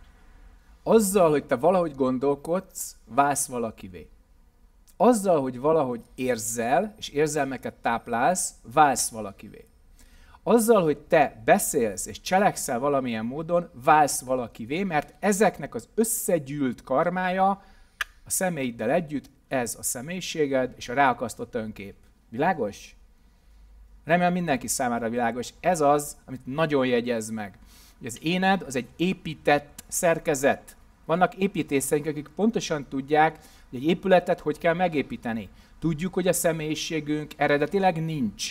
A: Azzal, hogy te valahogy gondolkodsz, válsz valakivé. Azzal, hogy valahogy érzel, és érzelmeket táplálsz, válsz valakivé. Azzal, hogy te beszélsz és cselekszel valamilyen módon, válsz valakivé, mert ezeknek az összegyűlt karmája a személyiddel együtt, ez a személyiséged és a ráakasztott önkép. Világos? Remélem mindenki számára világos. Ez az, amit nagyon jegyez meg. Az éned az egy épített szerkezet. Vannak építészeink, akik pontosan tudják, hogy egy épületet hogy kell megépíteni. Tudjuk, hogy a személyiségünk eredetileg nincs.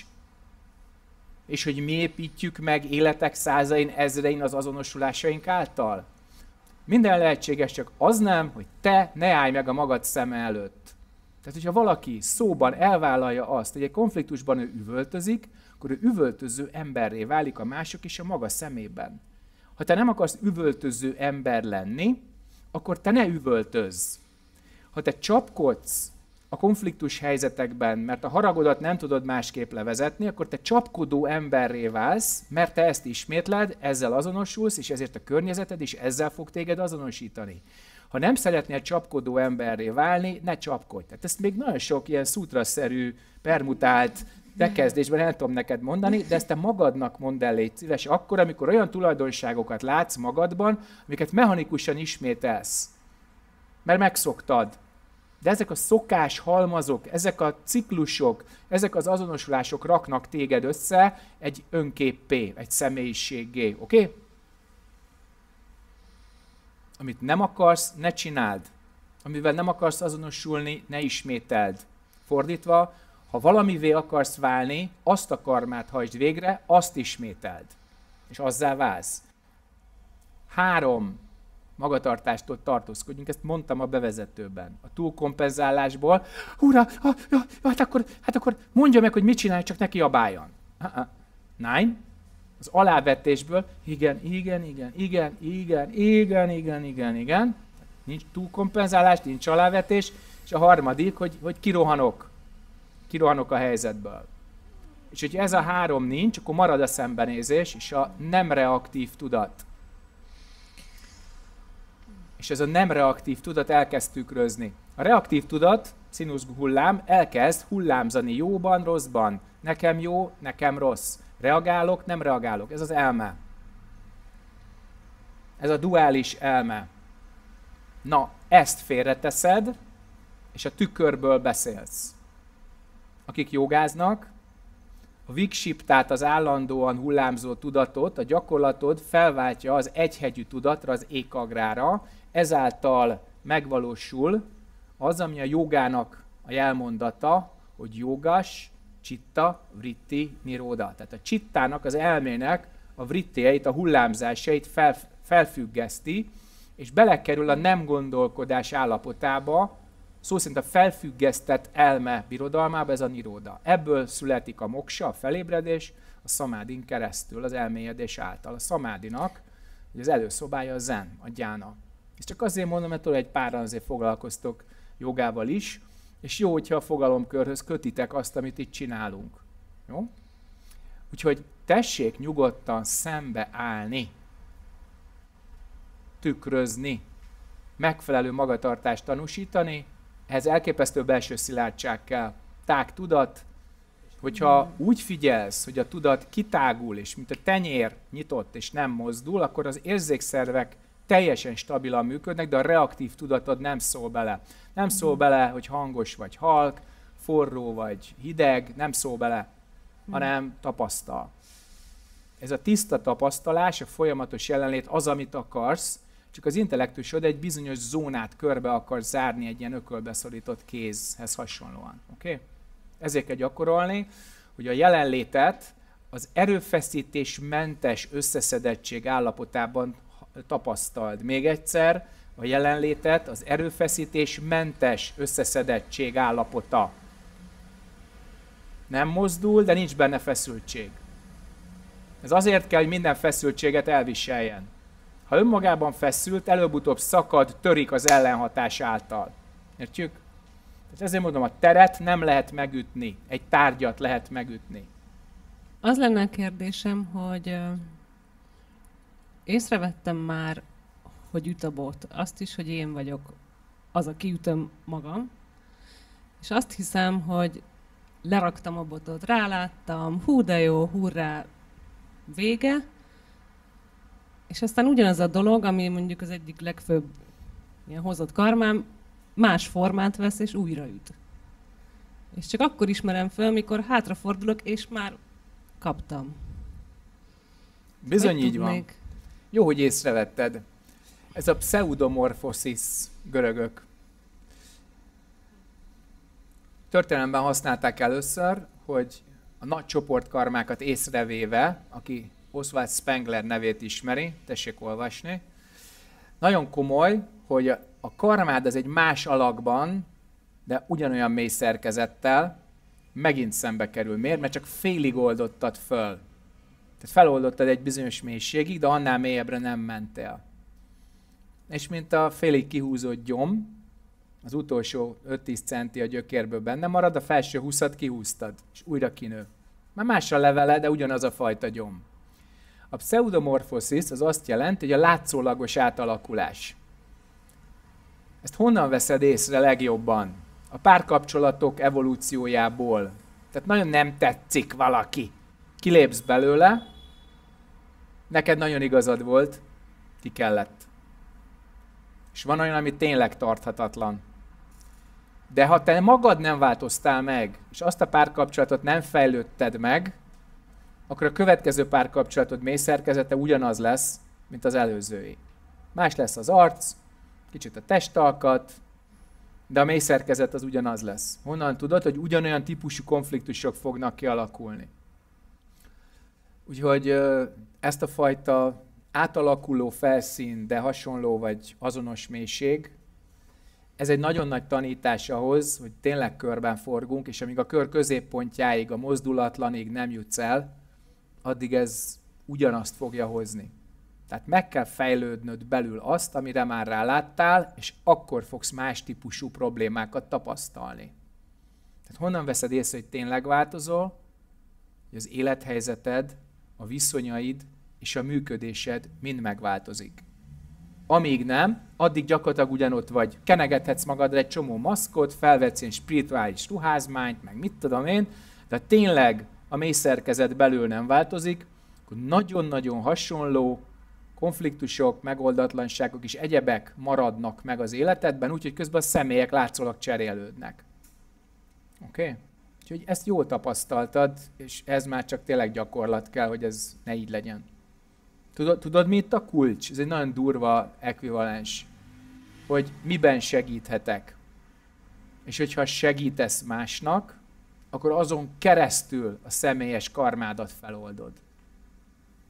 A: És hogy mi építjük meg életek százain, ezrein az azonosulásaink által. Minden lehetséges, csak az nem, hogy te ne állj meg a magad szeme előtt. Tehát, hogyha valaki szóban elvállalja azt, hogy egy konfliktusban ő üvöltözik, akkor ő üvöltöző emberré válik a mások is a maga szemében. Ha te nem akarsz üvöltöző ember lenni, akkor te ne üvöltözz. Ha te csapkodsz a konfliktus helyzetekben, mert a haragodat nem tudod másképp levezetni, akkor te csapkodó emberré válsz, mert te ezt ismétled, ezzel azonosulsz, és ezért a környezeted is ezzel fog téged azonosítani. Ha nem szeretnél csapkodó emberré válni, ne csapkodj. Tehát ezt még nagyon sok ilyen szútraszerű, permutált bekezdésben el tudom neked mondani, de ezt te magadnak mondd el, légy szíves, akkor, amikor olyan tulajdonságokat látsz magadban, amiket mechanikusan ismételsz. Mert megszoktad. De ezek a szokás halmazok, ezek a ciklusok, ezek az azonosulások raknak téged össze egy önképpé, egy személyiséggé. Oké? Okay? Amit nem akarsz, ne csináld. Amivel nem akarsz azonosulni, ne ismételd. Fordítva, ha valamivé akarsz válni, azt a karmát hajtsd végre, azt ismételd. És azzá válsz. Három magatartástól tartózkodjunk, ezt mondtam a bevezetőben. A túlkompenzálásból, hurra, ha, ha, hát, akkor, hát akkor mondja meg, hogy mit csinálj, csak ne kiabáljon. Uh-uh. Nine. Az alávetésből, igen, igen, igen, igen, igen, igen, igen, igen, igen. Nincs túlkompenzálás, nincs alávetés. És a harmadik, hogy, hogy kirohanok. Kirohanok a helyzetből. És hogyha ez a három nincs, akkor marad a szembenézés és a nem reaktív tudat. És ez a nem reaktív tudat elkezd tükrözni. A reaktív tudat, színusz hullám, elkezd hullámzani jóban, rosszban. Nekem jó, nekem rossz. Reagálok, nem reagálok. Ez az elme. Ez a duális elme. Na, ezt félreteszed, és a tükörből beszélsz. Akik jogáznak, a Vikshiptát, az állandóan hullámzó tudatot, a gyakorlatod felváltja az egyhegyű tudatra, az ékagrára, ezáltal megvalósul az, ami a jogának a jelmondata, hogy jogas, csitta, vritti, niróda. Tehát a csittának, az elmének a vrittieit, a hullámzásait fel, felfüggeszti, és belekerül a nem gondolkodás állapotába, szó szerint a felfüggesztett elme birodalmába, ez a niróda. Ebből születik a moksa, a felébredés, a szamádin keresztül, az elmélyedés által. A szamádinak, hogy az előszobája a zen, a gyána. És csak azért mondom, mert tőle egy páran azért foglalkoztok jogával is, és jó, hogyha a fogalomkörhöz kötitek azt, amit itt csinálunk. Jó? Úgyhogy tessék nyugodtan szembe állni, tükrözni, megfelelő magatartást tanúsítani, ehhez elképesztő belső szilárdság kell, tág tudat, hogyha úgy figyelsz, hogy a tudat kitágul, és mint a tenyér nyitott és nem mozdul, akkor az érzékszervek teljesen stabilan működnek, de a reaktív tudatod nem szól bele. Nem szól bele, hogy hangos vagy halk, forró vagy hideg, nem szól bele, hanem tapasztal. Ez a tiszta tapasztalás, a folyamatos jelenlét az, amit akarsz, csak az intellektusod egy bizonyos zónát körbe akar zárni egy ilyen ökölbeszorított kézhez hasonlóan. Okay? Ezért kell gyakorolni, hogy a jelenlétet az erőfeszítésmentes összeszedettség állapotában tapasztald. Még egyszer, a jelenlétet az erőfeszítésmentes összeszedettség állapota. Nem mozdul, de nincs benne feszültség. Ez azért kell, hogy minden feszültséget elviseljen. Ha önmagában feszült, előbb-utóbb szakad, törik az ellenhatás által. Értjük? Tehát ezért mondom, a teret nem lehet megütni, egy tárgyat lehet megütni.
E: Az lenne a kérdésem, hogy uh, észrevettem már, hogy üt a bot. Azt is, hogy én vagyok az, aki ütöm magam. És azt hiszem, hogy leraktam a botot, ráláttam, hú de jó, hurrá, vége. És aztán ugyanaz a dolog, ami mondjuk az egyik legfőbb ilyen hozott karmám, más formát vesz, és újra üt. És csak akkor ismerem föl, mikor hátrafordulok, és már kaptam.
A: Bizony
E: Hogy
A: így
E: tudnék?
A: van. Jó, hogy észrevetted. Ez a pseudomorphosis görögök. Történelemben használták először, hogy a nagy csoportkarmákat észrevéve, aki Oswald Spengler nevét ismeri, tessék olvasni. Nagyon komoly, hogy a karmád az egy más alakban, de ugyanolyan mély szerkezettel megint szembe kerül. Miért? Mert csak félig oldottad föl. Tehát feloldottad egy bizonyos mélységig, de annál mélyebbre nem mentél. És mint a félig kihúzott gyom, az utolsó öt-tíz centi a gyökérből benne marad, a felső húszat kihúztad, és újra kinő. Már más a levele, de ugyanaz a fajta gyom. A pseudomorphosis az azt jelenti, hogy a látszólagos átalakulás. Ezt honnan veszed észre legjobban? A párkapcsolatok evolúciójából. Tehát nagyon nem tetszik valaki. Kilépsz belőle, neked nagyon igazad volt, ki kellett. És van olyan, ami tényleg tarthatatlan. De ha te magad nem változtál meg, és azt a párkapcsolatot nem fejlődted meg, akkor a következő párkapcsolatod mély szerkezete ugyanaz lesz, mint az előzői. Más lesz az arc, kicsit a testalkat, de a mély szerkezet az ugyanaz lesz. Honnan tudod, hogy ugyanolyan típusú konfliktusok fognak kialakulni? Úgyhogy ezt a fajta átalakuló felszín, de hasonló vagy azonos mélység, ez egy nagyon nagy tanítás ahhoz, hogy tényleg körben forgunk, és amíg a kör középpontjáig, a mozdulatlanig nem jutsz el, addig ez ugyanazt fogja hozni. Tehát meg kell fejlődnöd belül azt, amire már ráláttál, és akkor fogsz más típusú problémákat tapasztalni. Tehát honnan veszed észre, hogy tényleg változol, hogy az élethelyzeted, a viszonyaid és a működésed mind megváltozik. Amíg nem, addig gyakorlatilag ugyanott vagy. Kenegethetsz magadra egy csomó maszkot, felvetsz egy spirituális ruházmányt, meg mit tudom én, de tényleg a mély szerkezet belül nem változik, akkor nagyon-nagyon hasonló konfliktusok, megoldatlanságok és egyebek maradnak meg az életedben, úgyhogy közben a személyek látszólag cserélődnek. Oké? Okay? Úgyhogy ezt jól tapasztaltad, és ez már csak tényleg gyakorlat kell, hogy ez ne így legyen. Tudod, tudod mi itt a kulcs? Ez egy nagyon durva ekvivalens, hogy miben segíthetek. És hogyha segítesz másnak, akkor azon keresztül a személyes karmádat feloldod.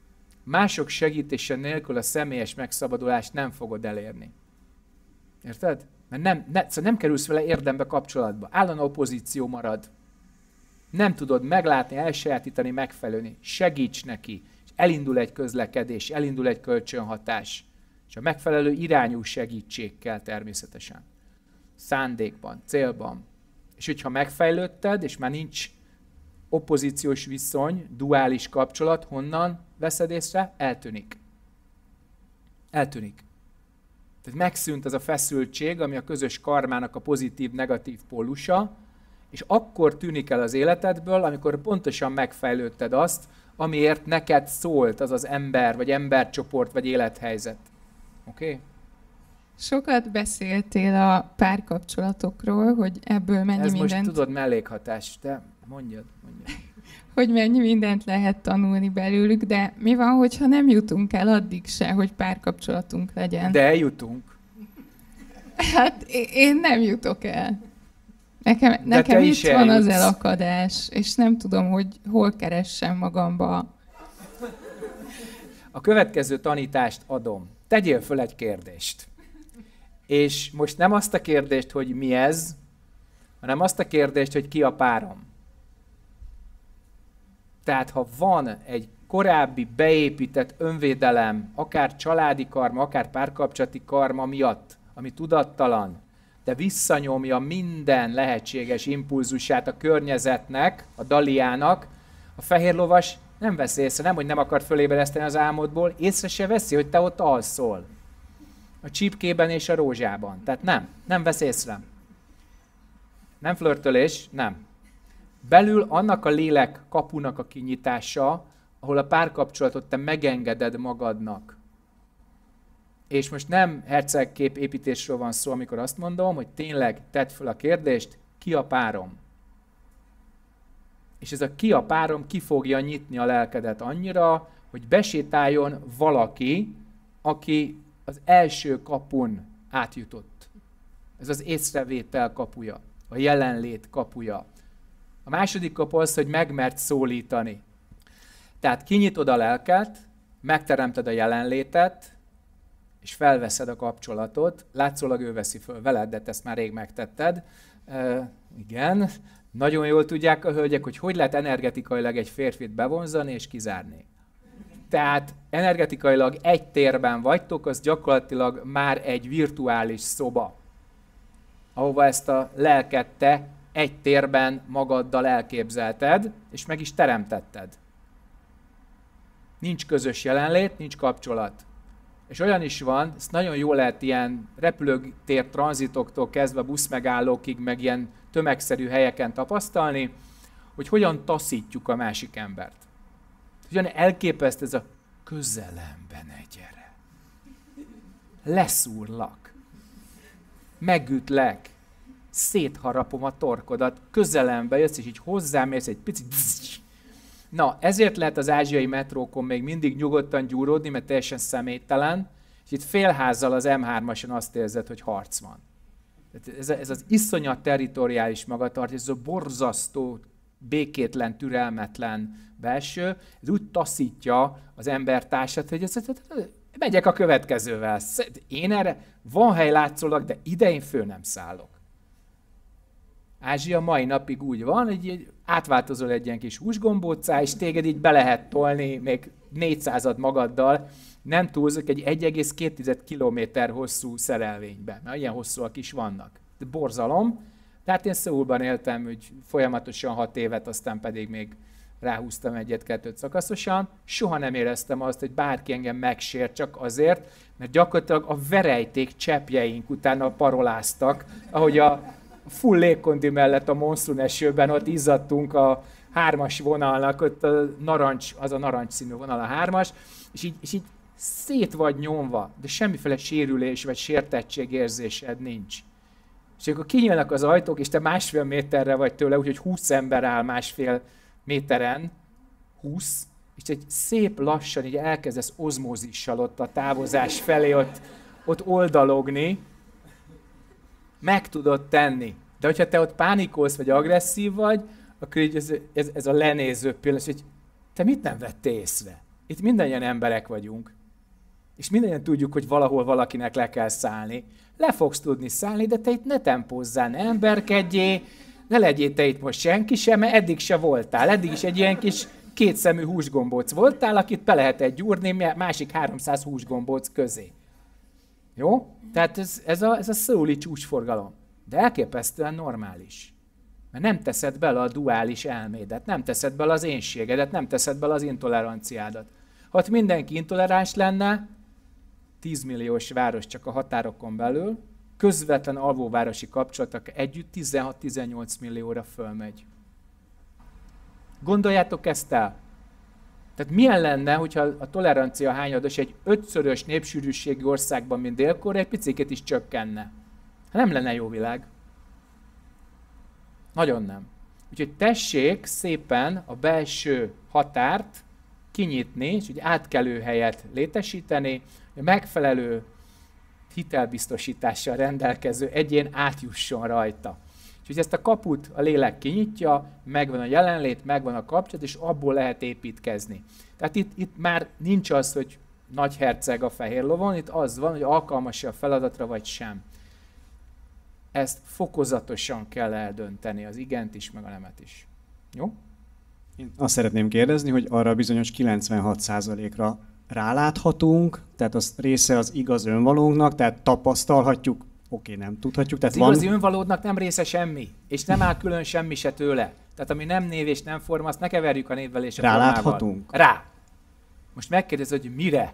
A: Mások segítése nélkül a személyes megszabadulást nem fogod elérni. Érted? Mert nem, ne, szóval nem kerülsz vele érdembe kapcsolatba. Állandó opozíció marad. Nem tudod meglátni, elsajátítani, megfelelni. Segíts neki. És elindul egy közlekedés, elindul egy kölcsönhatás. És a megfelelő irányú segítség kell természetesen. Szándékban, célban. És hogyha megfejlődted, és már nincs opozíciós viszony, duális kapcsolat, honnan veszed észre? Eltűnik. Eltűnik. Tehát megszűnt az a feszültség, ami a közös karmának a pozitív-negatív pólusa, és akkor tűnik el az életedből, amikor pontosan megfejlődted azt, amiért neked szólt az az ember, vagy embercsoport, vagy élethelyzet. Oké? Okay?
F: Sokat beszéltél a párkapcsolatokról, hogy ebből mennyi
A: Ez
F: mindent...
A: most tudod mellékhatás, de mondjad, mondjad.
F: hogy mennyi mindent lehet tanulni belőlük, de mi van, hogyha nem jutunk el addig se, hogy párkapcsolatunk legyen?
A: De eljutunk.
F: Hát én nem jutok el. Nekem, nekem itt van az elakadás, és nem tudom, hogy hol keressem magamba.
A: A következő tanítást adom. Tegyél föl egy kérdést. És most nem azt a kérdést, hogy mi ez, hanem azt a kérdést, hogy ki a párom. Tehát ha van egy korábbi beépített önvédelem, akár családi karma, akár párkapcsolati karma miatt, ami tudattalan, de visszanyomja minden lehetséges impulzusát a környezetnek, a daliának, a fehér lovas nem veszi észre, nem, hogy nem akar fölébreszteni az álmodból, észre se veszi, hogy te ott alszol. A csípkében és a rózsában. Tehát nem, nem vesz észre. Nem flörtölés, nem. Belül annak a lélek kapunak a kinyitása, ahol a párkapcsolatot te megengeded magadnak. És most nem hercegkép építésről van szó, amikor azt mondom, hogy tényleg tedd fel a kérdést, ki a párom? És ez a ki a párom ki fogja nyitni a lelkedet annyira, hogy besétáljon valaki, aki az első kapun átjutott. Ez az észrevétel kapuja, a jelenlét kapuja. A második kapu az, hogy megmert szólítani. Tehát kinyitod a lelket, megteremted a jelenlétet, és felveszed a kapcsolatot. Látszólag ő veszi föl veled, de te ezt már rég megtetted. E, igen, nagyon jól tudják a hölgyek, hogy hogy lehet energetikailag egy férfit bevonzani és kizárni. Tehát energetikailag egy térben vagytok, az gyakorlatilag már egy virtuális szoba, ahova ezt a lelket te egy térben magaddal elképzelted, és meg is teremtetted. Nincs közös jelenlét, nincs kapcsolat. És olyan is van, ezt nagyon jól lehet ilyen repülőtér tranzitoktól kezdve buszmegállókig, meg ilyen tömegszerű helyeken tapasztalni, hogy hogyan taszítjuk a másik embert. Hogyan elképesztő ez a közelembe ne gyere. Leszúrlak. Megütlek. Szétharapom a torkodat. Közelembe jössz, és így hozzám érsz egy picit. Na, ezért lehet az ázsiai metrókon még mindig nyugodtan gyúródni, mert teljesen személytelen, és itt félházzal az em hármason azt érzed, hogy harc van. Ez, ez az iszonyat territoriális magatartás, ez a borzasztó, békétlen, türelmetlen belső, ez úgy taszítja az embertársat, hogy ez, ez, ez, megyek a következővel. Én erre, van hely látszólag, de ide én fő nem szállok. Ázsia mai napig úgy van, hogy így átváltozol egy ilyen kis húsgombóccá, és téged így be lehet tolni még négyszázad magaddal, nem túlzok, egy egy egész két kilométer hosszú szerelvényben, mert ilyen hosszúak is vannak. De borzalom. Tehát én Szeulban éltem, hogy folyamatosan hat évet, aztán pedig még ráhúztam egyet-kettőt szakaszosan. Soha nem éreztem azt, hogy bárki engem megsért csak azért, mert gyakorlatilag a verejték cseppjeink utána paroláztak, ahogy a full légkondi mellett a monszun esőben ott izzadtunk a hármas vonalnak, ott a narancs, az a narancsszínű vonal a hármas, és így, és így szét vagy nyomva, de semmiféle sérülés vagy sértettség érzésed nincs. És akkor kinyílnak az ajtók, és te másfél méterre vagy tőle, úgyhogy húsz ember áll másfél méteren, húsz, és egy szép lassan így elkezdesz ozmózissal ott a távozás felé ott, ott oldalogni, meg tudod tenni. De hogyha te ott pánikolsz, vagy agresszív vagy, akkor így ez, ez, ez a lenéző pillanat, hogy te mit nem vettél észre? Itt mindannyian emberek vagyunk. És mindannyian tudjuk, hogy valahol valakinek le kell szállni. Le fogsz tudni szállni, de te itt ne tempózzál, ne emberkedjél, ne legyél te itt most senki sem, mert eddig se voltál. Eddig is egy ilyen kis kétszemű húsgombóc voltál, akit be lehetett gyúrni másik háromszáz húsgombóc közé. Jó? Tehát ez, ez a, ez a szóli csúcsforgalom. De elképesztően normális. Mert nem teszed bele a duális elmédet, nem teszed bele az énségedet, nem teszed bele az intoleranciádat. Ha ott mindenki intoleráns lenne, tízmilliós város csak a határokon belül, közvetlen alvóvárosi kapcsolatok együtt tizenhat-tizennyolc millióra fölmegy. Gondoljátok ezt el? Tehát milyen lenne, hogyha a tolerancia hányados egy ötszörös népsűrűségi országban, mint Dél-Korea, egy picit is csökkenne? Nem lenne jó világ. Nagyon nem. Úgyhogy tessék szépen a belső határt kinyitni, és egy átkelőhelyet létesíteni, hogy megfelelő hitelbiztosítással rendelkező egyén átjusson rajta. Úgyhogy ezt a kaput a lélek kinyitja, megvan a jelenlét, megvan a kapcsolat, és abból lehet építkezni. Tehát itt, itt már nincs az, hogy nagy herceg a fehér lovon, itt az van, hogy alkalmas-e a feladatra, vagy sem. Ezt fokozatosan kell eldönteni, az igent is, meg a nemet is. Jó?
G: Én azt szeretném kérdezni, hogy arra bizonyos kilencvenhat százalékra ráláthatunk, tehát az része az igaz önvalónknak, tehát tapasztalhatjuk, oké, nem tudhatjuk. Tehát
A: az
G: van...
A: igazi önvalódnak nem része semmi, és nem áll külön semmi se tőle. Tehát ami nem név és nem forma, azt ne keverjük a névvel és a formával.
G: Ráláthatunk?
A: Rá. Most megkérdezed, hogy mire?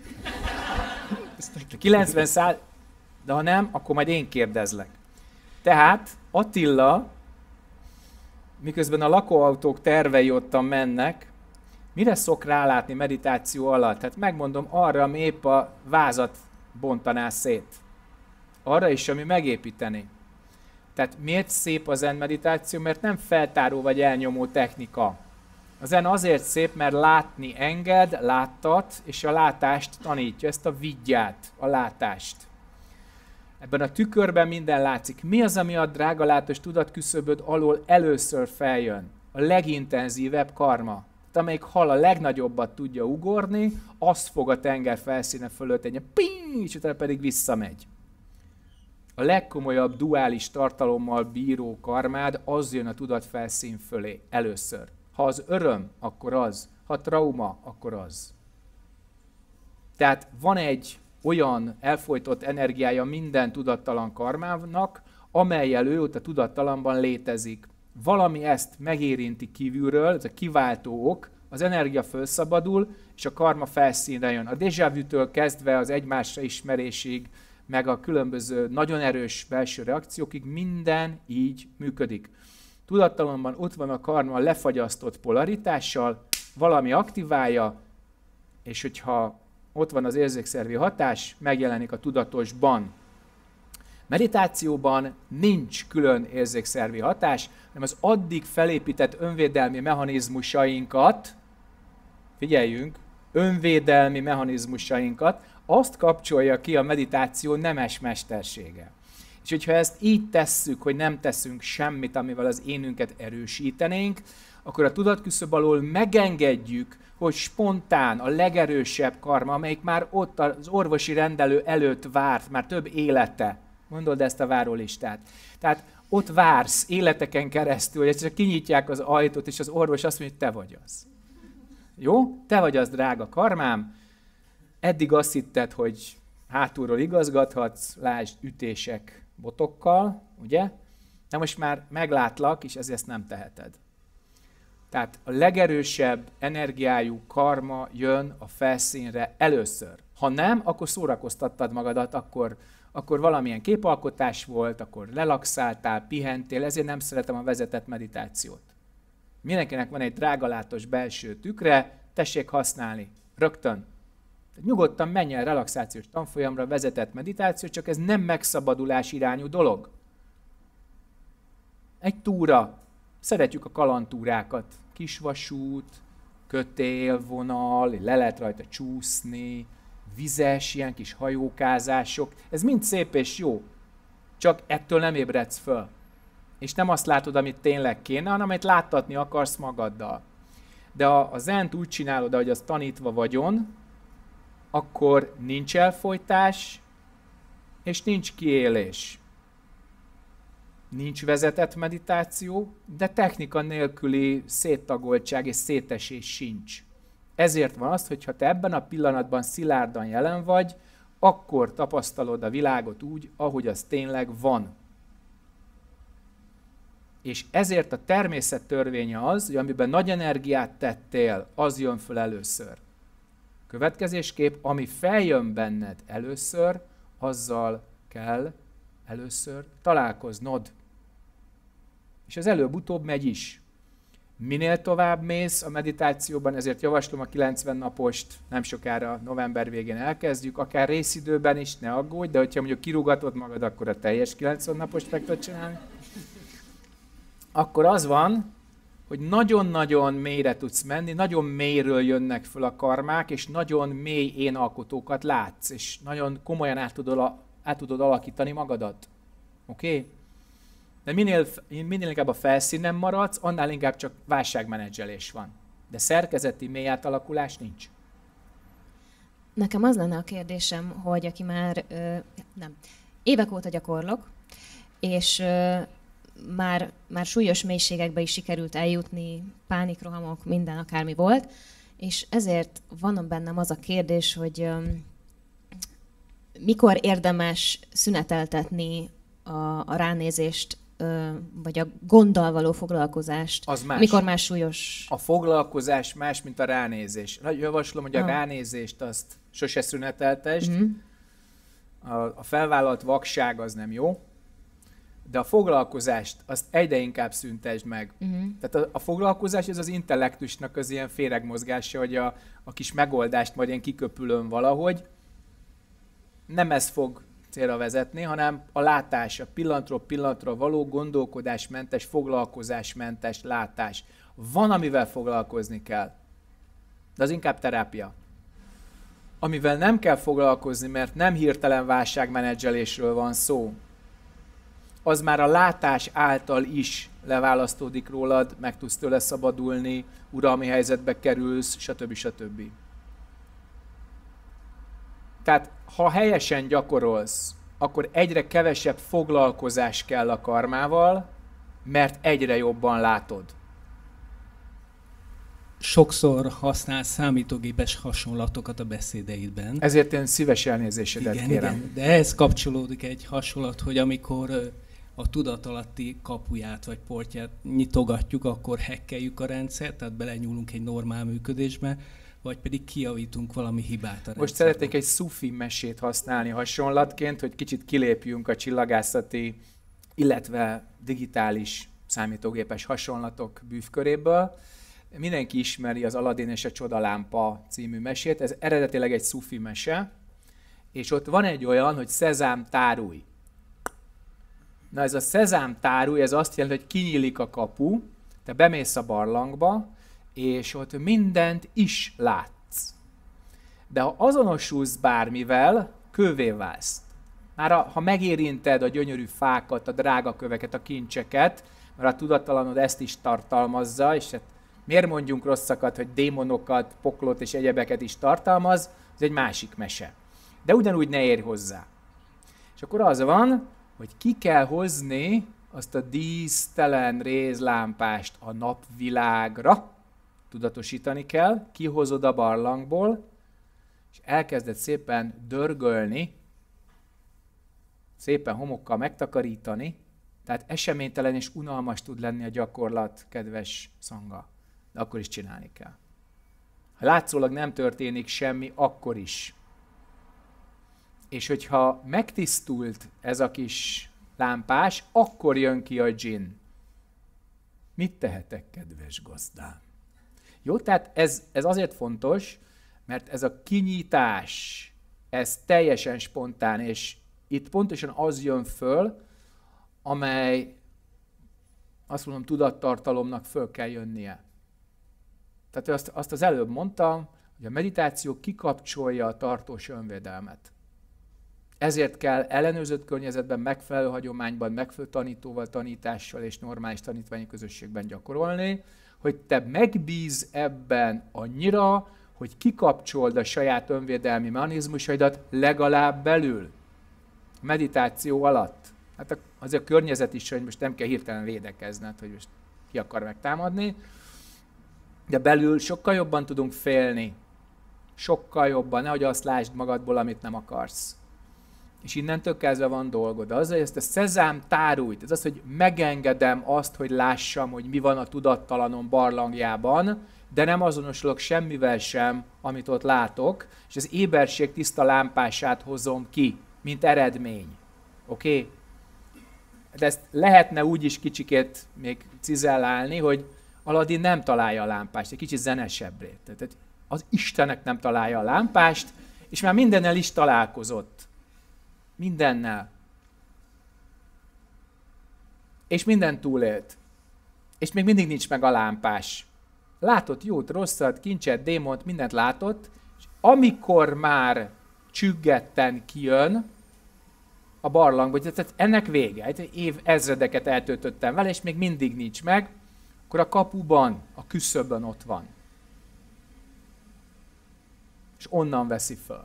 A: kilencven százalék, de ha nem, akkor majd én kérdezlek. Tehát Attila, miközben a lakóautók tervei ottan mennek, mire szok rálátni meditáció alatt? Hát megmondom, arra, ami épp a vázat bontaná szét. Arra is, ami megépíteni. Tehát miért szép a zen meditáció? Mert nem feltáró vagy elnyomó technika. A zen azért szép, mert látni enged, láttat, és a látást tanítja, ezt a vigyát, a látást. Ebben a tükörben minden látszik. Mi az, ami a drágalátós tudatküszöböd alól először feljön? A legintenzívebb karma. Tehát amelyik hal a legnagyobbat tudja ugorni, az fog a tenger felszíne fölött egy ping, és utána pedig visszamegy. A legkomolyabb duális tartalommal bíró karmád, az jön a tudatfelszín fölé először. Ha az öröm, akkor az. Ha trauma, akkor az. Tehát van egy olyan elfojtott energiája minden tudattalan karmának, amellyel ő ott a tudattalanban létezik. Valami ezt megérinti kívülről, ez a kiváltó ok, az energia felszabadul, és a karma felszínre jön. A déjà vu-től kezdve az egymásra ismerésig, meg a különböző nagyon erős belső reakciókig minden így működik. Tudattalanban ott van a karma lefagyasztott polaritással, valami aktiválja, és hogyha ott van az érzékszervi hatás, megjelenik a tudatosban. Meditációban nincs külön érzékszervi hatás, hanem az addig felépített önvédelmi mechanizmusainkat, figyeljünk, önvédelmi mechanizmusainkat, azt kapcsolja ki a meditáció nemes mestersége. És hogyha ezt így tesszük, hogy nem teszünk semmit, amivel az énünket erősítenénk, akkor a tudatküszöb alól megengedjük, hogy spontán a legerősebb karma, amelyik már ott az orvosi rendelő előtt várt, már több élete. Gondold ezt a várólistát. Tehát ott vársz életeken keresztül, hogy csak kinyitják az ajtót, és az orvos azt mondja, hogy te vagy az. Jó? Te vagy az, drága karmám. Eddig azt hitted, hogy hátulról igazgathatsz, lásd ütések botokkal, ugye? De most már meglátlak, és ezért ezt nem teheted. Tehát a legerősebb energiájú karma jön a felszínre először. Ha nem, akkor szórakoztattad magadat, akkor, akkor valamilyen képalkotás volt, akkor relaxáltál, pihentél, ezért nem szeretem a vezetett meditációt. Mindenkinek van egy drágalátos belső tükre, tessék használni, rögtön. Tehát nyugodtan menj el relaxációs tanfolyamra, vezetett meditáció, csak ez nem megszabadulás irányú dolog. Egy túra. Szeretjük a kalandtúrákat. Kisvasút, kötélvonal, le lehet rajta csúszni, vizes, ilyen kis hajókázások. Ez mind szép és jó. Csak ettől nem ébredsz föl. És nem azt látod, amit tényleg kéne, hanem amit láttatni akarsz magaddal. De ha a zent úgy csinálod, ahogy az tanítva vagyon, akkor nincs elfojtás, és nincs kiélés. Nincs vezetett meditáció, de technika nélküli széttagoltság és szétesés sincs. Ezért van az, hogyha te ebben a pillanatban szilárdan jelen vagy, akkor tapasztalod a világot úgy, ahogy az tényleg van. És ezért a természet törvénye az, hogy amiben nagy energiát tettél, az jön föl először. Következésképp, ami feljön benned először, azzal kell először találkoznod. És ez előbb-utóbb megy is. Minél tovább mész a meditációban, ezért javaslom a kilencven napost, nem sokára november végén elkezdjük, akár részidőben is, ne aggódj, de hogyha mondjuk kirúgatod magad, akkor a teljes kilencven napost meg tudod csinálni. Akkor az van, hogy nagyon-nagyon mélyre tudsz menni, nagyon mélyről jönnek föl a karmák, és nagyon mély énalkotókat látsz, és nagyon komolyan át tudod, át tudod alakítani magadat. Oké? Okay? De minél, minél inkább a felszínen maradsz, annál inkább csak válságmenedzselés van. De szerkezeti mély átalakulás nincs.
H: Nekem az lenne a kérdésem, hogy aki már ö, nem, évek óta gyakorlok, és ö, már, már súlyos mélységekbe is sikerült eljutni, pánikrohamok, minden akármi volt, és ezért van bennem az a kérdés, hogy ö, mikor érdemes szüneteltetni a, a ránézést, vagy a gonddal való foglalkozást,
A: az más.
H: Mikor más súlyos...
A: A foglalkozás más, mint a ránézés. Javaslom, hogy a ha. ránézést azt sose szüneteltesd. Uh-huh. A, a felvállalt vakság az nem jó, de a foglalkozást azt egyre inkább szüntesd meg. Uh-huh. Tehát a, a foglalkozás ez az intellektusnak az ilyen féregmozgása, hogy a, a kis megoldást majd én kiköpülöm valahogy. Nem ez fog célra vezetni, hanem a látás, a pillantról pillanatra való gondolkodásmentes, foglalkozásmentes látás. Van, amivel foglalkozni kell, de az inkább terápia. Amivel nem kell foglalkozni, mert nem hirtelen válságmenedzselésről van szó, az már a látás által is leválasztódik rólad, meg tudsz tőle szabadulni, uralmi helyzetbe kerülsz, stb. stb. Tehát, ha helyesen gyakorolsz, akkor egyre kevesebb foglalkozás kell a karmával, mert egyre jobban látod.
I: Sokszor használsz számítógépes hasonlatokat a beszédeidben.
A: Ezért én szíves elnézésedet
I: igen,
A: kérem.
I: Igen, de ehhez kapcsolódik egy hasonlat, hogy amikor a tudatalatti kapuját vagy portját nyitogatjuk, akkor hackeljük a rendszert, tehát belenyúlunk egy normál működésbe, vagy pedig kijavítunk valami hibát a rendszerben.
A: Most szeretnék egy szufi mesét használni hasonlatként, hogy kicsit kilépjünk a csillagászati, illetve digitális számítógépes hasonlatok bűvköréből. Mindenki ismeri az Aladin és a Csodalámpa című mesét. Ez eredetileg egy szufi mese, és ott van egy olyan, hogy szezám tárulj. Na ez a szezám tárulj, ez azt jelenti, hogy kinyílik a kapu, te bemész a barlangba, és ott mindent is látsz. De ha azonosulsz bármivel, kővé válsz. Már a, ha megérinted a gyönyörű fákat, a drága köveket, a kincseket, mert a tudattalanod ezt is tartalmazza, és hát miért mondjunk rosszakat, hogy démonokat, poklot és egyebeket is tartalmaz, ez egy másik mese. De ugyanúgy ne érj hozzá. És akkor az van, hogy ki kell hozni azt a dísztelen rézlámpást a napvilágra, tudatosítani kell, kihozod a barlangból, és elkezded szépen dörgölni, szépen homokkal megtakarítani, tehát eseménytelen és unalmas tud lenni a gyakorlat, kedves szanga, de akkor is csinálni kell. Ha látszólag nem történik semmi, akkor is. És hogyha megtisztult ez a kis lámpás, akkor jön ki a dzsin. Mit tehetek, kedves gazdám? Jó, tehát ez, ez azért fontos, mert ez a kinyitás, ez teljesen spontán, és itt pontosan az jön föl, amely, azt mondom, tudattartalomnak föl kell jönnie. Tehát azt, azt az előbb mondtam, hogy a meditáció kikapcsolja a tartós önvédelmet. Ezért kell ellenőrzött környezetben, megfelelő hagyományban, megfelelő tanítóval, tanítással és normális tanítványi közösségben gyakorolni, hogy te megbíz ebben annyira, hogy kikapcsold a saját önvédelmi mechanizmusaidat legalább belül, a meditáció alatt. Hát azért a környezet is, hogy most nem kell hirtelen védekezned, hogy most ki akar megtámadni, de belül sokkal jobban tudunk félni. Sokkal jobban, nehogy azt lásd magadból, amit nem akarsz. És innentől kezdve van dolgod. Az, hogy ezt a szezám tárújt, ez az, hogy megengedem azt, hogy lássam, hogy mi van a tudattalanom barlangjában, de nem azonosulok semmivel sem, amit ott látok, és az éberség tiszta lámpását hozom ki, mint eredmény. Oké? Okay? De ezt lehetne úgy is kicsikét még cizellálni, hogy Aladin nem találja a lámpást, egy kicsit zenesebbré. Tehát az Istenek nem találja a lámpást, és már mindennel is találkozott. Mindennel. És minden túlélt. És még mindig nincs meg a lámpás. Látott jót, rosszat, kincset, démont, mindent látott, és amikor már csüggetten kijön a barlangba, tehát ennek vége, egy év ezredeket eltöltöttem vele, és még mindig nincs meg, akkor a kapuban, a küszöbön ott van. És onnan veszi föl.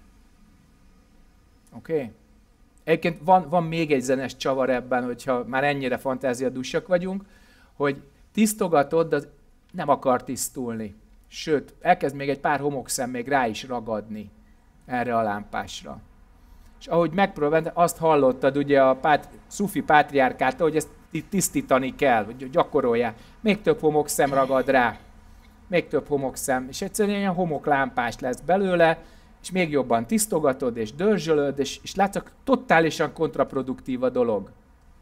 A: Oké? Okay? Egyébként van, van még egy zenes csavar ebben, hogyha már ennyire fantáziadúsak vagyunk, hogy tisztogatod, de nem akar tisztulni. Sőt, elkezd még egy pár homokszem még rá is ragadni erre a lámpásra. És ahogy megpróbálod, azt hallottad ugye a pát, szufi pátriárkától, hogy ezt tisztítani kell, hogy gyakorolják. Még több homokszem ragad rá. Még több homokszem. És egyszerűen ilyen homoklámpás lesz belőle, és még jobban tisztogatod, és dörzsölöd, és, és látszak, totálisan kontraproduktív a dolog.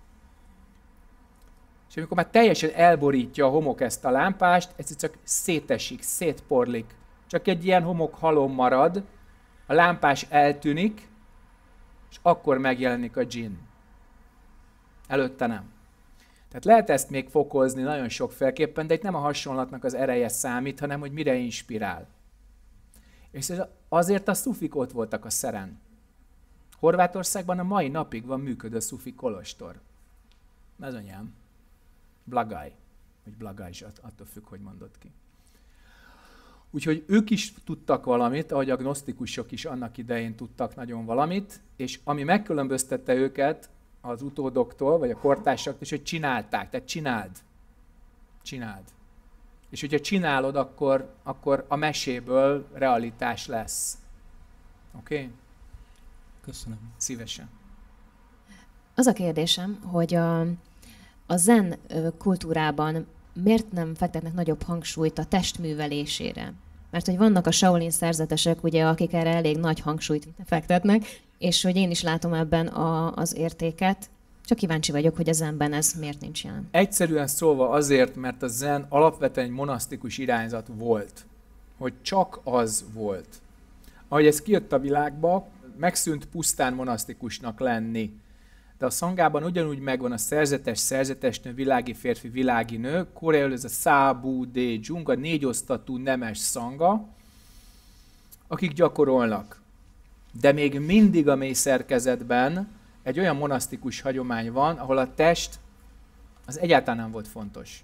A: És amikor már teljesen elborítja a homok ezt a lámpást, ez csak szétesik, szétporlik. Csak egy ilyen homok halom marad, a lámpás eltűnik, és akkor megjelenik a dzsinn. Előtte nem. Tehát lehet ezt még fokozni nagyon sokféleképpen, de itt nem a hasonlatnak az ereje számít, hanem hogy mire inspirál. És azért a szufik ott voltak a szeren. Horvátországban a mai napig van működő szufi kolostor. Ez anyám. Blagaj. Vagy Blagajzsat, attól függ, hogy mondod ki. Úgyhogy ők is tudtak valamit, ahogy a gnosztikusok is annak idején tudtak nagyon valamit, és ami megkülönböztette őket az utódoktól, vagy a kortársaktól, és hogy csinálták, tehát csináld. Csináld. És hogyha csinálod, akkor, akkor a meséből realitás lesz. Oké? Okay?
I: Köszönöm.
A: Szívesen.
H: Az a kérdésem, hogy a, a zen kultúrában miért nem fektetnek nagyobb hangsúlyt a test művelésére? Mert hogy vannak a Shaolin szerzetesek, ugye, akik erre elég nagy hangsúlyt fektetnek, és hogy én is látom ebben a, az értéket. Csak kíváncsi vagyok, hogy a zenben ez miért nincs jelen.
A: Egyszerűen szólva azért, mert a zen alapvetően egy monasztikus irányzat volt. Hogy csak az volt. Ahogy ez kijött a világba, megszűnt pusztán monasztikusnak lenni. De a szangában ugyanúgy megvan a szerzetes, szerzetesnő, világi férfi, világi nő, koreaiul ez a Szábú, Dé, Dzsung, a négyosztatú nemes szanga, akik gyakorolnak. De még mindig a mély szerkezetben egy olyan monasztikus hagyomány van, ahol a test az egyáltalán nem volt fontos.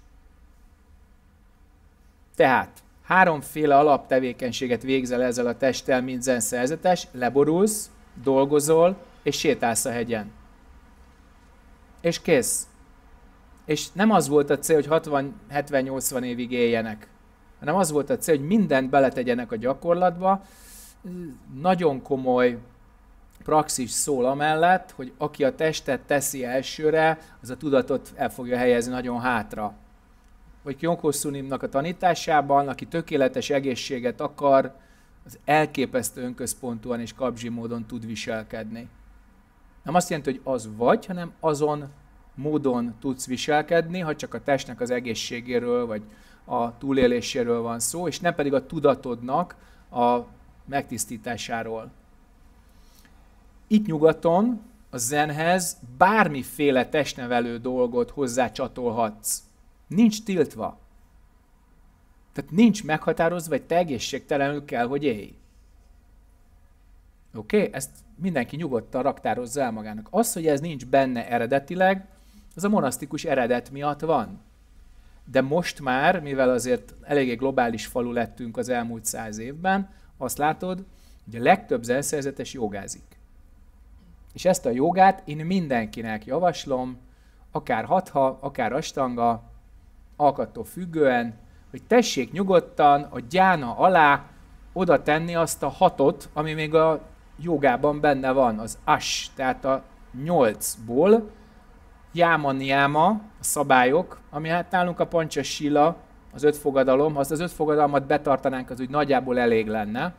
A: Tehát háromféle alaptevékenységet végzel ezzel a testtel, mint zen szerzetes, leborulsz, dolgozol, és sétálsz a hegyen. És kész. És nem az volt a cél, hogy hatvan, hetven, nyolcvan évig éljenek, hanem az volt a cél, hogy mindent beletegyenek a gyakorlatba. Nagyon komoly praxis szól amellett, hogy aki a testet teszi elsőre, az a tudatot el fogja helyezni nagyon hátra. Vagy Kyoko Sunimnak a tanításában, aki tökéletes egészséget akar, az elképesztő önközpontúan és kapzsi módon tud viselkedni. Nem azt jelenti, hogy az vagy, hanem azon módon tudsz viselkedni, ha csak a testnek az egészségéről, vagy a túléléséről van szó, és nem pedig a tudatodnak a megtisztításáról. Itt nyugaton a zenhez bármiféle testnevelő dolgot hozzácsatolhatsz. Nincs tiltva. Tehát nincs meghatározva, vagy te egészségtelenül kell, hogy élj. Oké? Okay? Ezt mindenki nyugodtan raktározza el magának. Az, hogy ez nincs benne eredetileg, az a monasztikus eredet miatt van. De most már, mivel azért eléggé globális falu lettünk az elmúlt száz évben, azt látod, hogy a legtöbb zenszerzetes jogázik. És ezt a jogát én mindenkinek javaslom, akár hatha, akár astanga, alkattól függően, hogy tessék nyugodtan a gyána alá oda tenni azt a hatot, ami még a jogában benne van, az ash, tehát a nyolcból, jáma, niáma, a szabályok, ami hát nálunk a pancsasila, az öt fogadalom, ha azt az öt fogadalmat betartanánk, az úgy nagyjából elég lenne.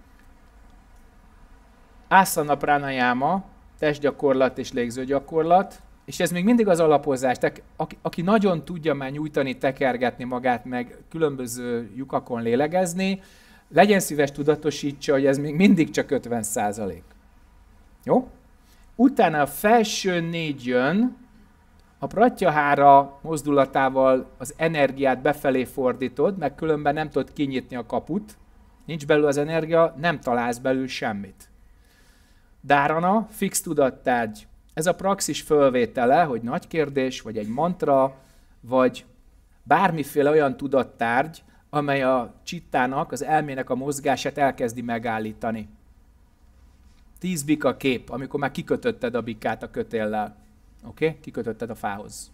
A: Asana pranayama, testgyakorlat és légzőgyakorlat, és ez még mindig az alapozás. Tehát aki, aki nagyon tudja már nyújtani, tekergetni magát, meg különböző lyukakon lélegezni, legyen szíves tudatosítsa, hogy ez még mindig csak ötven százalék. Jó? Utána a felső négy jön, a pratyahára mozdulatával az energiát befelé fordítod, meg különben nem tudod kinyitni a kaput, nincs belül az energia, nem találsz belül semmit. Dharana, fix tudattárgy. Ez a praxis fölvétele, hogy nagy kérdés, vagy egy mantra, vagy bármiféle olyan tudattárgy, amely a csittának, az elmének a mozgását elkezdi megállítani. Tíz bika kép, amikor már kikötötted a bikát a kötéllel. Oké? Okay? Kikötötted a fához.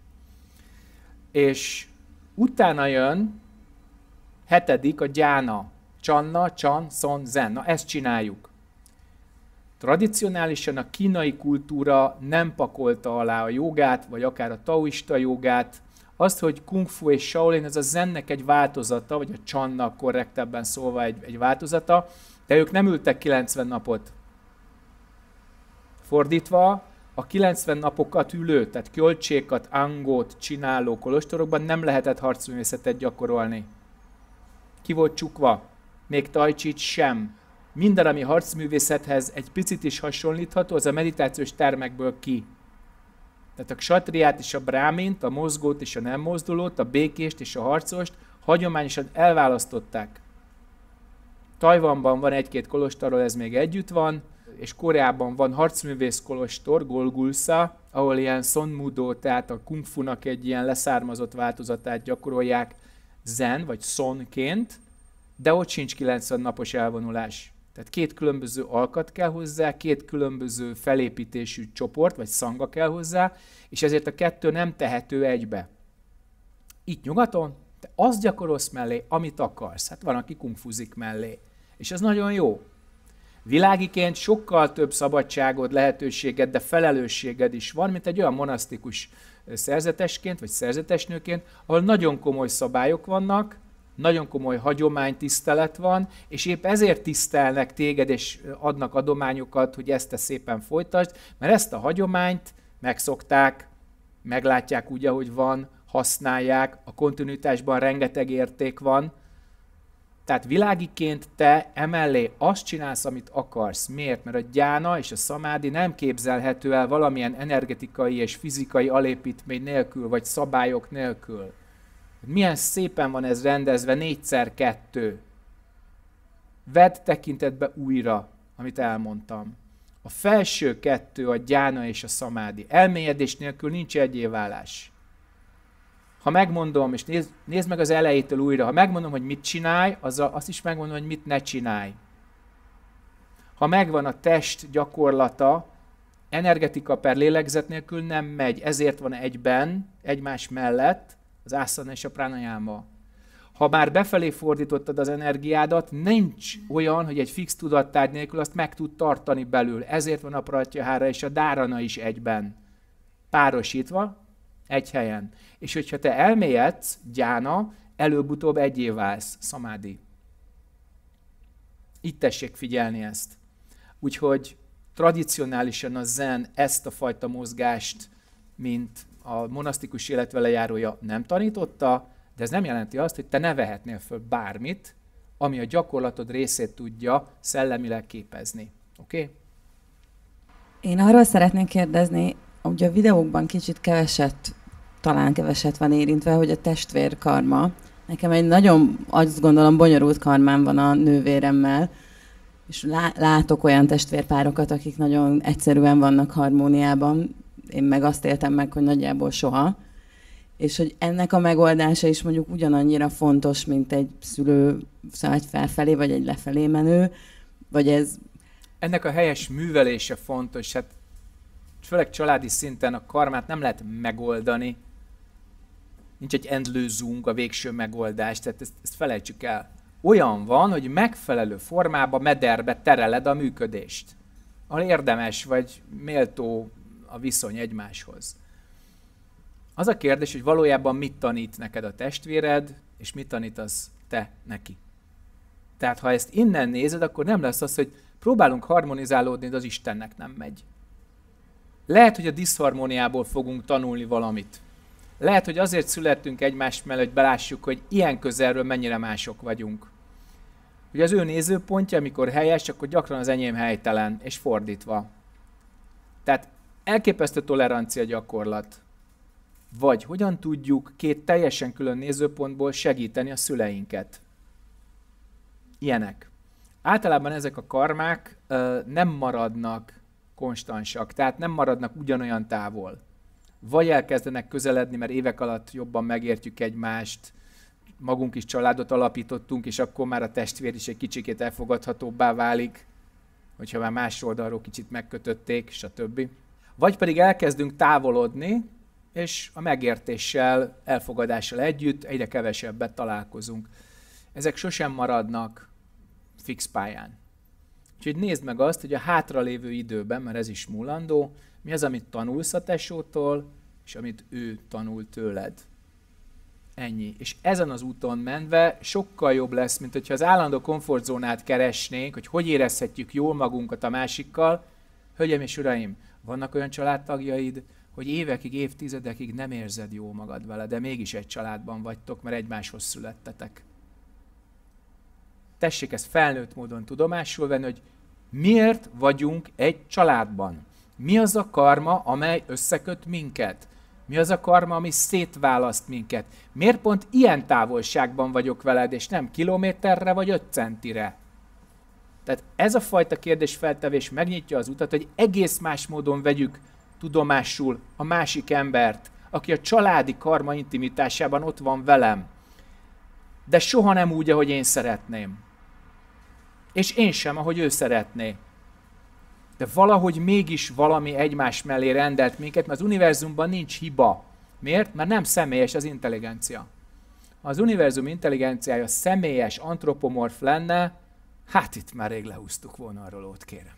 A: És utána jön hetedik a gyána. Csanna, csan, szon, zen. Na ezt csináljuk. Tradicionálisan a kínai kultúra nem pakolta alá a jogát, vagy akár a taoista jogát. Azt, hogy kung fu és shaolin, ez a zennek egy változata, vagy a csannak korrektebben szólva egy, egy változata, de ők nem ültek kilencven napot. Fordítva, a kilencven napokat ülő, tehát költsékat, angót csináló kolostorokban nem lehetett harcművészetet gyakorolni. Ki volt csukva? Még tajcsit sem. Minden, ami harcművészethez egy picit is hasonlítható, az a meditációs termekből ki. Tehát a ksatriát és a brámint, a mozgót és a nem mozdulót, a békést és a harcost hagyományosan elválasztották. Tajvanban van egy-két kolostorról, ez még együtt van, és Koreában van harcművész kolostor, Golgulsa, ahol ilyen Son-Mudo, tehát a kung fu-nak egy ilyen leszármazott változatát gyakorolják zen, vagy sonként, de ott sincs kilencven napos elvonulás. Tehát két különböző alkat kell hozzá, két különböző felépítésű csoport, vagy szanga kell hozzá, és ezért a kettő nem tehető egybe. Itt nyugaton, te azt gyakorolsz mellé, amit akarsz. Hát van, aki kungfuzik mellé. És ez nagyon jó. Világiként sokkal több szabadságod, lehetőséged, de felelősséged is van, mint egy olyan monasztikus szerzetesként, vagy szerzetesnőként, ahol nagyon komoly szabályok vannak, nagyon komoly hagyománytisztelet van, és épp ezért tisztelnek téged, és adnak adományokat, hogy ezt te szépen folytasd, mert ezt a hagyományt megszokták, meglátják úgy, ahogy van, használják, a kontinuitásban rengeteg érték van. Tehát világiként te emellé azt csinálsz, amit akarsz. Miért? Mert a gyána és a szamádi nem képzelhető el valamilyen energetikai és fizikai alépítmény nélkül, vagy szabályok nélkül. Milyen szépen van ez rendezve, négyszer kettő. Vedd tekintetbe újra, amit elmondtam. A felső kettő a gyána és a szamádi. Elmélyedés nélkül nincs egyéválás. Ha megmondom, és nézd, nézd meg az elejétől újra, ha megmondom, hogy mit csinálj, azzal azt is megmondom, hogy mit ne csinálj. Ha megvan a test gyakorlata, energetika per lélegzet nélkül nem megy, ezért van egyben, egymás mellett, az asana és a pranayama. Ha már befelé fordítottad az energiádat, nincs olyan, hogy egy fix tudattárgy nélkül azt meg tud tartani belül. Ezért van a pratyahára és a dharana is egyben. Párosítva, egy helyen. És hogyha te elmélyedsz, gyána, előbb-utóbb egyé válsz, szamádi. Itt tessék figyelni ezt. Úgyhogy tradicionálisan a zen ezt a fajta mozgást, mint a monasztikus életve lejárója nem tanította, de ez nem jelenti azt, hogy te ne vehetnél föl bármit, ami a gyakorlatod részét tudja szellemileg képezni. Oké? Okay?
J: Én arról szeretnék kérdezni, ugye a videókban kicsit keveset, talán keveset van érintve, hogy a testvérkarma. Nekem egy nagyon, azt gondolom, bonyolult karmám van a nővéremmel, és látok olyan testvérpárokat, akik nagyon egyszerűen vannak harmóniában. Én meg azt éltem meg, hogy nagyjából soha. és hogy ennek a megoldása is mondjuk ugyanannyira fontos, mint egy szülő szóval egy felfelé, vagy egy lefelé menő, vagy ez...
A: Ennek a helyes művelése fontos, hát főleg családi szinten a karmát nem lehet megoldani, nincs egy endlőzünk, a végső megoldás, tehát ezt, ezt felejtsük el. Olyan van, hogy megfelelő formában, mederbe tereled a működést, ahol érdemes vagy méltó a viszony egymáshoz. Az a kérdés, hogy valójában mit tanít neked a testvéred, és mit tanítasz te neki. Tehát ha ezt innen nézed, akkor nem lesz az, hogy próbálunk harmonizálódni, de az Istennek nem megy. Lehet, hogy a diszharmóniából fogunk tanulni valamit. Lehet, hogy azért születtünk egymás mellett, hogy belássuk, hogy ilyen közelről mennyire mások vagyunk. Ugye az ő nézőpontja, amikor helyes, akkor gyakran az enyém helytelen, és fordítva. Tehát elképesztő tolerancia gyakorlat. Vagy hogyan tudjuk két teljesen külön nézőpontból segíteni a szüleinket. Ilyenek. Általában ezek a karmák ö, nem maradnak konstansak, tehát nem maradnak ugyanolyan távol. Vagy elkezdenek közeledni, mert évek alatt jobban megértjük egymást, magunk is családot alapítottunk, és akkor már a testvér is egy kicsikét elfogadhatóbbá válik, hogyha már más oldalról kicsit megkötötték, stb. Vagy pedig elkezdünk távolodni, és a megértéssel, elfogadással együtt egyre kevesebbet találkozunk. Ezek sosem maradnak fix pályán. Úgyhogy nézd meg azt, hogy a hátralévő időben, mert ez is múlandó, mi az, amit tanulsz a tesótól, és amit ő tanul tőled. Ennyi. És ezen az úton menve sokkal jobb lesz, mint hogyha az állandó komfortzónát keresnénk, hogy hogy érezhetjük jól magunkat a másikkal. Hölgyeim és uraim, vannak olyan családtagjaid, hogy évekig, évtizedekig nem érzed jól magad vele, de mégis egy családban vagytok, mert egymáshoz születtetek. Tessék ezt felnőtt módon tudomásul venni, hogy miért vagyunk egy családban. Mi az a karma, amely összeköt minket? Mi az a karma, ami szétválaszt minket? Miért pont ilyen távolságban vagyok veled, és nem kilométerre vagy öt centire? Tehát ez a fajta kérdésfeltevés megnyitja az utat, hogy egész más módon vegyük tudomásul a másik embert, aki a családi karma intimitásában ott van velem. De soha nem úgy, ahogy én szeretném. És én sem, ahogy ő szeretné. De valahogy mégis valami egymás mellé rendelt minket, mert az univerzumban nincs hiba. Miért? Mert nem személyes az intelligencia. Ha az univerzum intelligenciája személyes, antropomorf lenne, hát itt már rég lehúztuk volna a rolót, kérem.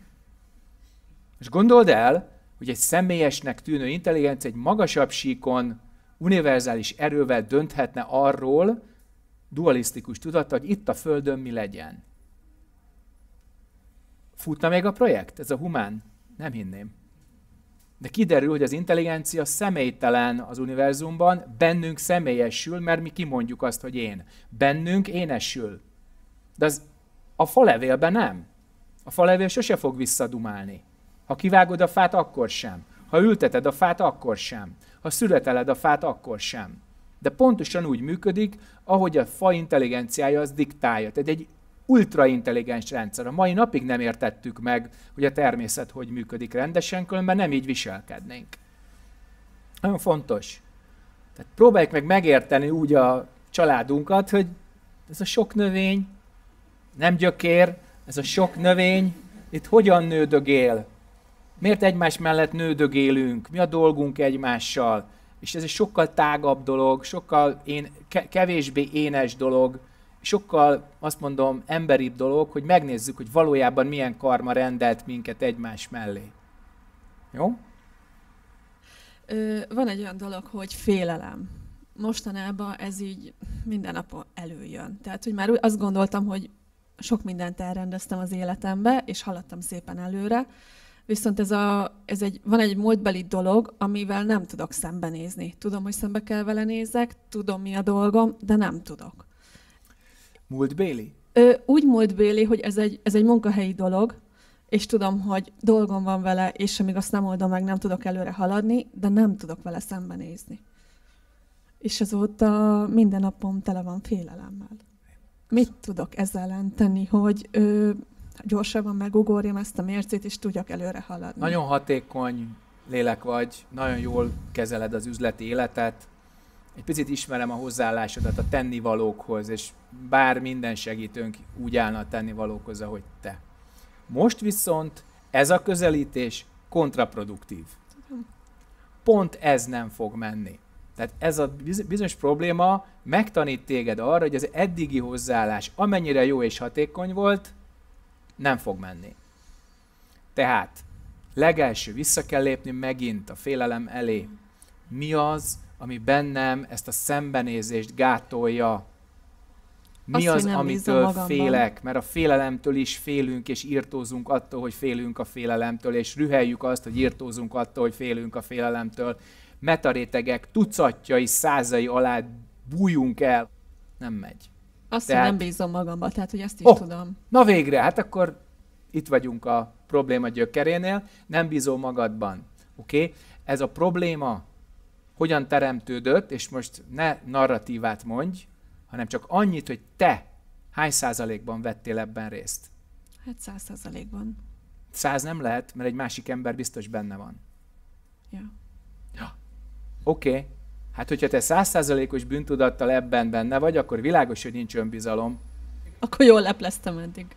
A: És gondold el, hogy egy személyesnek tűnő intelligencia egy magasabb síkon, univerzális erővel dönthetne arról, dualisztikus tudattal, hogy itt a Földön mi legyen. Futna még a projekt? Ez a humán? Nem hinném. De kiderül, hogy az intelligencia személytelen az univerzumban, bennünk személyesül, mert mi kimondjuk azt, hogy én. Bennünk énesül. De az a falevélben nem. A falevél sose fog visszadumálni. Ha kivágod a fát, akkor sem. Ha ülteted a fát, akkor sem. Ha születeled a fát, akkor sem. De pontosan úgy működik, ahogy a fa intelligenciája az diktálja. Tehát egy ultraintelligens rendszer. A mai napig nem értettük meg, hogy a természet hogy működik rendesen, különben nem így viselkednénk. Nagyon fontos. Tehát próbáljuk meg megérteni úgy a családunkat, hogy ez a sok növény nem gyökér, ez a sok növény itt hogyan nődögél. Miért egymás mellett nődögélünk? Mi a dolgunk egymással? És ez egy sokkal tágabb dolog, sokkal én, kevésbé énes dolog, sokkal, azt mondom, emberibb dolog, hogy megnézzük, hogy valójában milyen karma rendelt minket egymás mellé. Jó?
K: Ö, van egy olyan dolog, hogy félelem. Mostanában ez így minden napon előjön. Tehát, hogy már azt gondoltam, hogy sok mindent elrendeztem az életembe, és haladtam szépen előre, viszont ez, a, ez egy, van egy múltbeli dolog, amivel nem tudok szembenézni. Tudom, hogy szembe kell vele nézek, tudom, mi a dolgom, de nem tudok.
A: Múltbéli?
K: Ö, úgy múltbéli, hogy ez egy, ez egy munkahelyi dolog, és tudom, hogy dolgom van vele, és amíg azt nem oldom meg, nem tudok előre haladni, de nem tudok vele szembenézni. És azóta minden napom tele van félelemmel. Mit tudok ezzel ellen tenni, hogy ö, gyorsabban megugorjam ezt a mércét, és tudjak előre haladni?
A: Nagyon hatékony lélek vagy, nagyon jól kezeled az üzleti életet, egy picit ismerem a hozzáállásodat a tennivalókhoz, és bár minden segítőnk úgy állna a tennivalókhoz, ahogy te. Most viszont ez a közelítés kontraproduktív. Pont ez nem fog menni. Tehát ez a bizonyos probléma megtanít téged arra, hogy az eddigi hozzáállás, amennyire jó és hatékony volt, nem fog menni. Tehát legelső vissza kell lépni megint a félelem elé. Mi az, ami bennem ezt a szembenézést gátolja? Mi
K: Azt,
A: az, amitől félek? Mert a félelemtől is félünk, és írtózunk attól, hogy félünk a félelemtől, és rüheljük azt, hogy írtózunk attól, hogy félünk a félelemtől. Metarétegek tucatjai, százai alá bújjunk el. Nem megy.
K: Azt,
A: tehát...
K: hogy nem bízom magamba, tehát hogy ezt is
A: oh,
K: tudom.
A: Na végre, hát akkor itt vagyunk a probléma gyökerénél, nem bízol magadban. Oké? Okay? Ez a probléma hogyan teremtődött, és most ne narratívát mondj, hanem csak annyit, hogy te hány százalékban vettél ebben részt?
K: Hát száz százalékban.
A: Száz nem lehet, mert egy másik ember biztos benne van.
K: Ja.
A: Ja. Oké. Okay. Hát, hogyha te száz százalékos bűntudattal ebben benne vagy, akkor világos, hogy nincs önbizalom.
K: Akkor jól lepleztem eddig.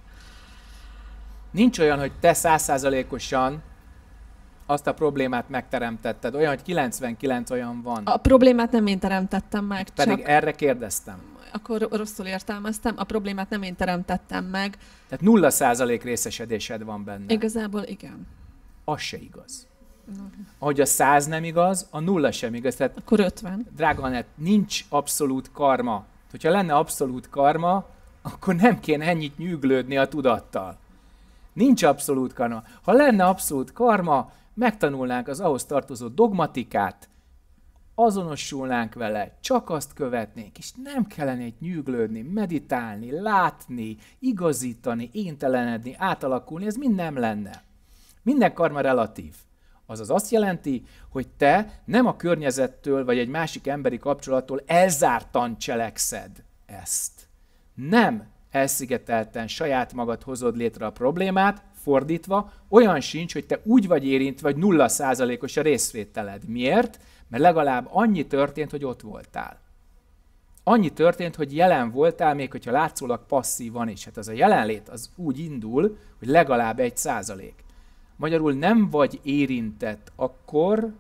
A: Nincs olyan, hogy te száz százalékosan azt a problémát megteremtetted. Olyan, hogy kilencvenkilenc olyan van.
K: A problémát nem én teremtettem meg,
A: Pedig
K: csak...
A: erre kérdeztem.
K: Akkor rosszul értelmeztem. A problémát nem én teremtettem meg.
A: Tehát nulla százalék részesedésed van benne.
K: Igazából igen.
A: Az se igaz. Ahogy a száz nem igaz, a nulla sem igaz. Tehát,
K: akkor ötven.
A: Drága Anett, nincs abszolút karma. Hogyha lenne abszolút karma, akkor nem kéne ennyit nyűglődni a tudattal. Nincs abszolút karma. Ha lenne abszolút karma, megtanulnánk az ahhoz tartozó dogmatikát, azonosulnánk vele, csak azt követnénk, és nem kellene itt nyűglődni, meditálni, látni, igazítani, éntelenedni, átalakulni, ez mind nem lenne. Minden karma relatív. Azaz azt jelenti, hogy te nem a környezettől vagy egy másik emberi kapcsolattól elzártan cselekszed ezt. Nem elszigetelten saját magad hozod létre a problémát, fordítva, olyan sincs, hogy te úgy vagy érintve, vagy nulla százalékos a részvételed. Miért? Mert legalább annyi történt, hogy ott voltál. Annyi történt, hogy jelen voltál, még hogyha látszólag passzívan is. Hát az a jelenlét az úgy indul, hogy legalább egy százalék. Magyarul nem vagy érintett akkor,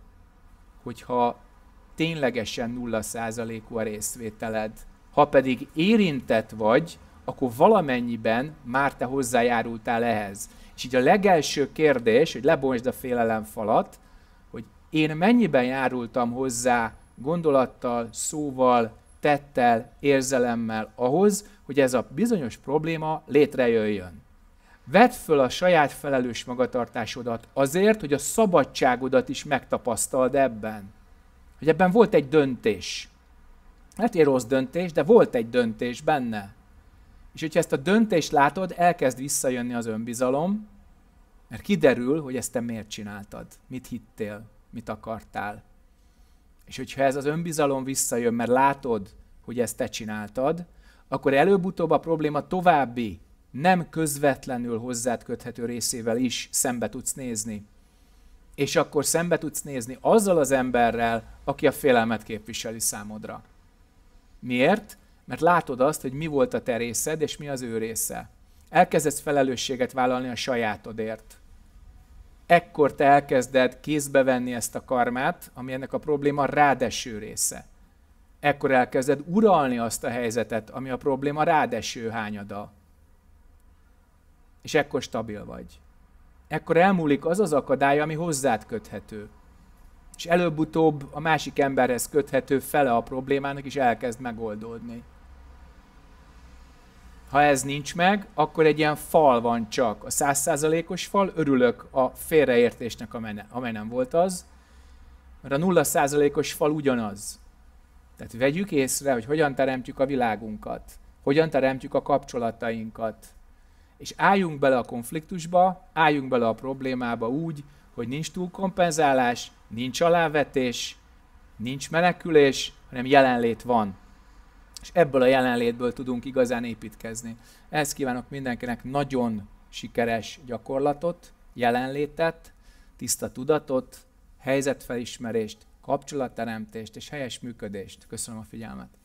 A: hogyha ténylegesen nulla százalékú a részvételed. Ha pedig érintett vagy, akkor valamennyiben már te hozzájárultál ehhez. És így a legelső kérdés, hogy lebontsd a félelem falat, hogy én mennyiben járultam hozzá gondolattal, szóval, tettel, érzelemmel ahhoz, hogy ez a bizonyos probléma létrejöjjön. Vedd föl a saját felelős magatartásodat azért, hogy a szabadságodat is megtapasztald ebben. Hogy ebben volt egy döntés. Hát egy rossz döntés, de volt egy döntés benne. És hogyha ezt a döntést látod, elkezd visszajönni az önbizalom, mert kiderül, hogy ezt te miért csináltad, mit hittél, mit akartál. És hogyha ez az önbizalom visszajön, mert látod, hogy ezt te csináltad, akkor előbb-utóbb a probléma további, nem közvetlenül hozzád köthető részével is szembe tudsz nézni. És akkor szembe tudsz nézni azzal az emberrel, aki a félelmet képviseli számodra. Miért? Mert látod azt, hogy mi volt a te részed, és mi az ő része. Elkezdesz felelősséget vállalni a sajátodért. Ekkor te elkezded kézbe venni ezt a karmát, ami ennek a probléma rád eső része. Ekkor elkezded uralni azt a helyzetet, ami a probléma rád eső hányada. És ekkor stabil vagy. Ekkor elmúlik az az akadály, ami hozzád köthető. És előbb-utóbb a másik emberhez köthető fele a problémának is elkezd megoldódni. Ha ez nincs meg, akkor egy ilyen fal van csak. A száz százalékos fal, örülök a félreértésnek, amely, ne, amely nem volt az, mert a nulla százalékos fal ugyanaz. Tehát vegyük észre, hogy hogyan teremtjük a világunkat, hogyan teremtjük a kapcsolatainkat. És álljunk bele a konfliktusba, álljunk bele a problémába úgy, hogy nincs túlkompenzálás, nincs alávetés, nincs menekülés, hanem jelenlét van. És ebből a jelenlétből tudunk igazán építkezni. Ehhez kívánok mindenkinek nagyon sikeres gyakorlatot, jelenlétet, tiszta tudatot, helyzetfelismerést, kapcsolatteremtést és helyes működést. Köszönöm a figyelmet!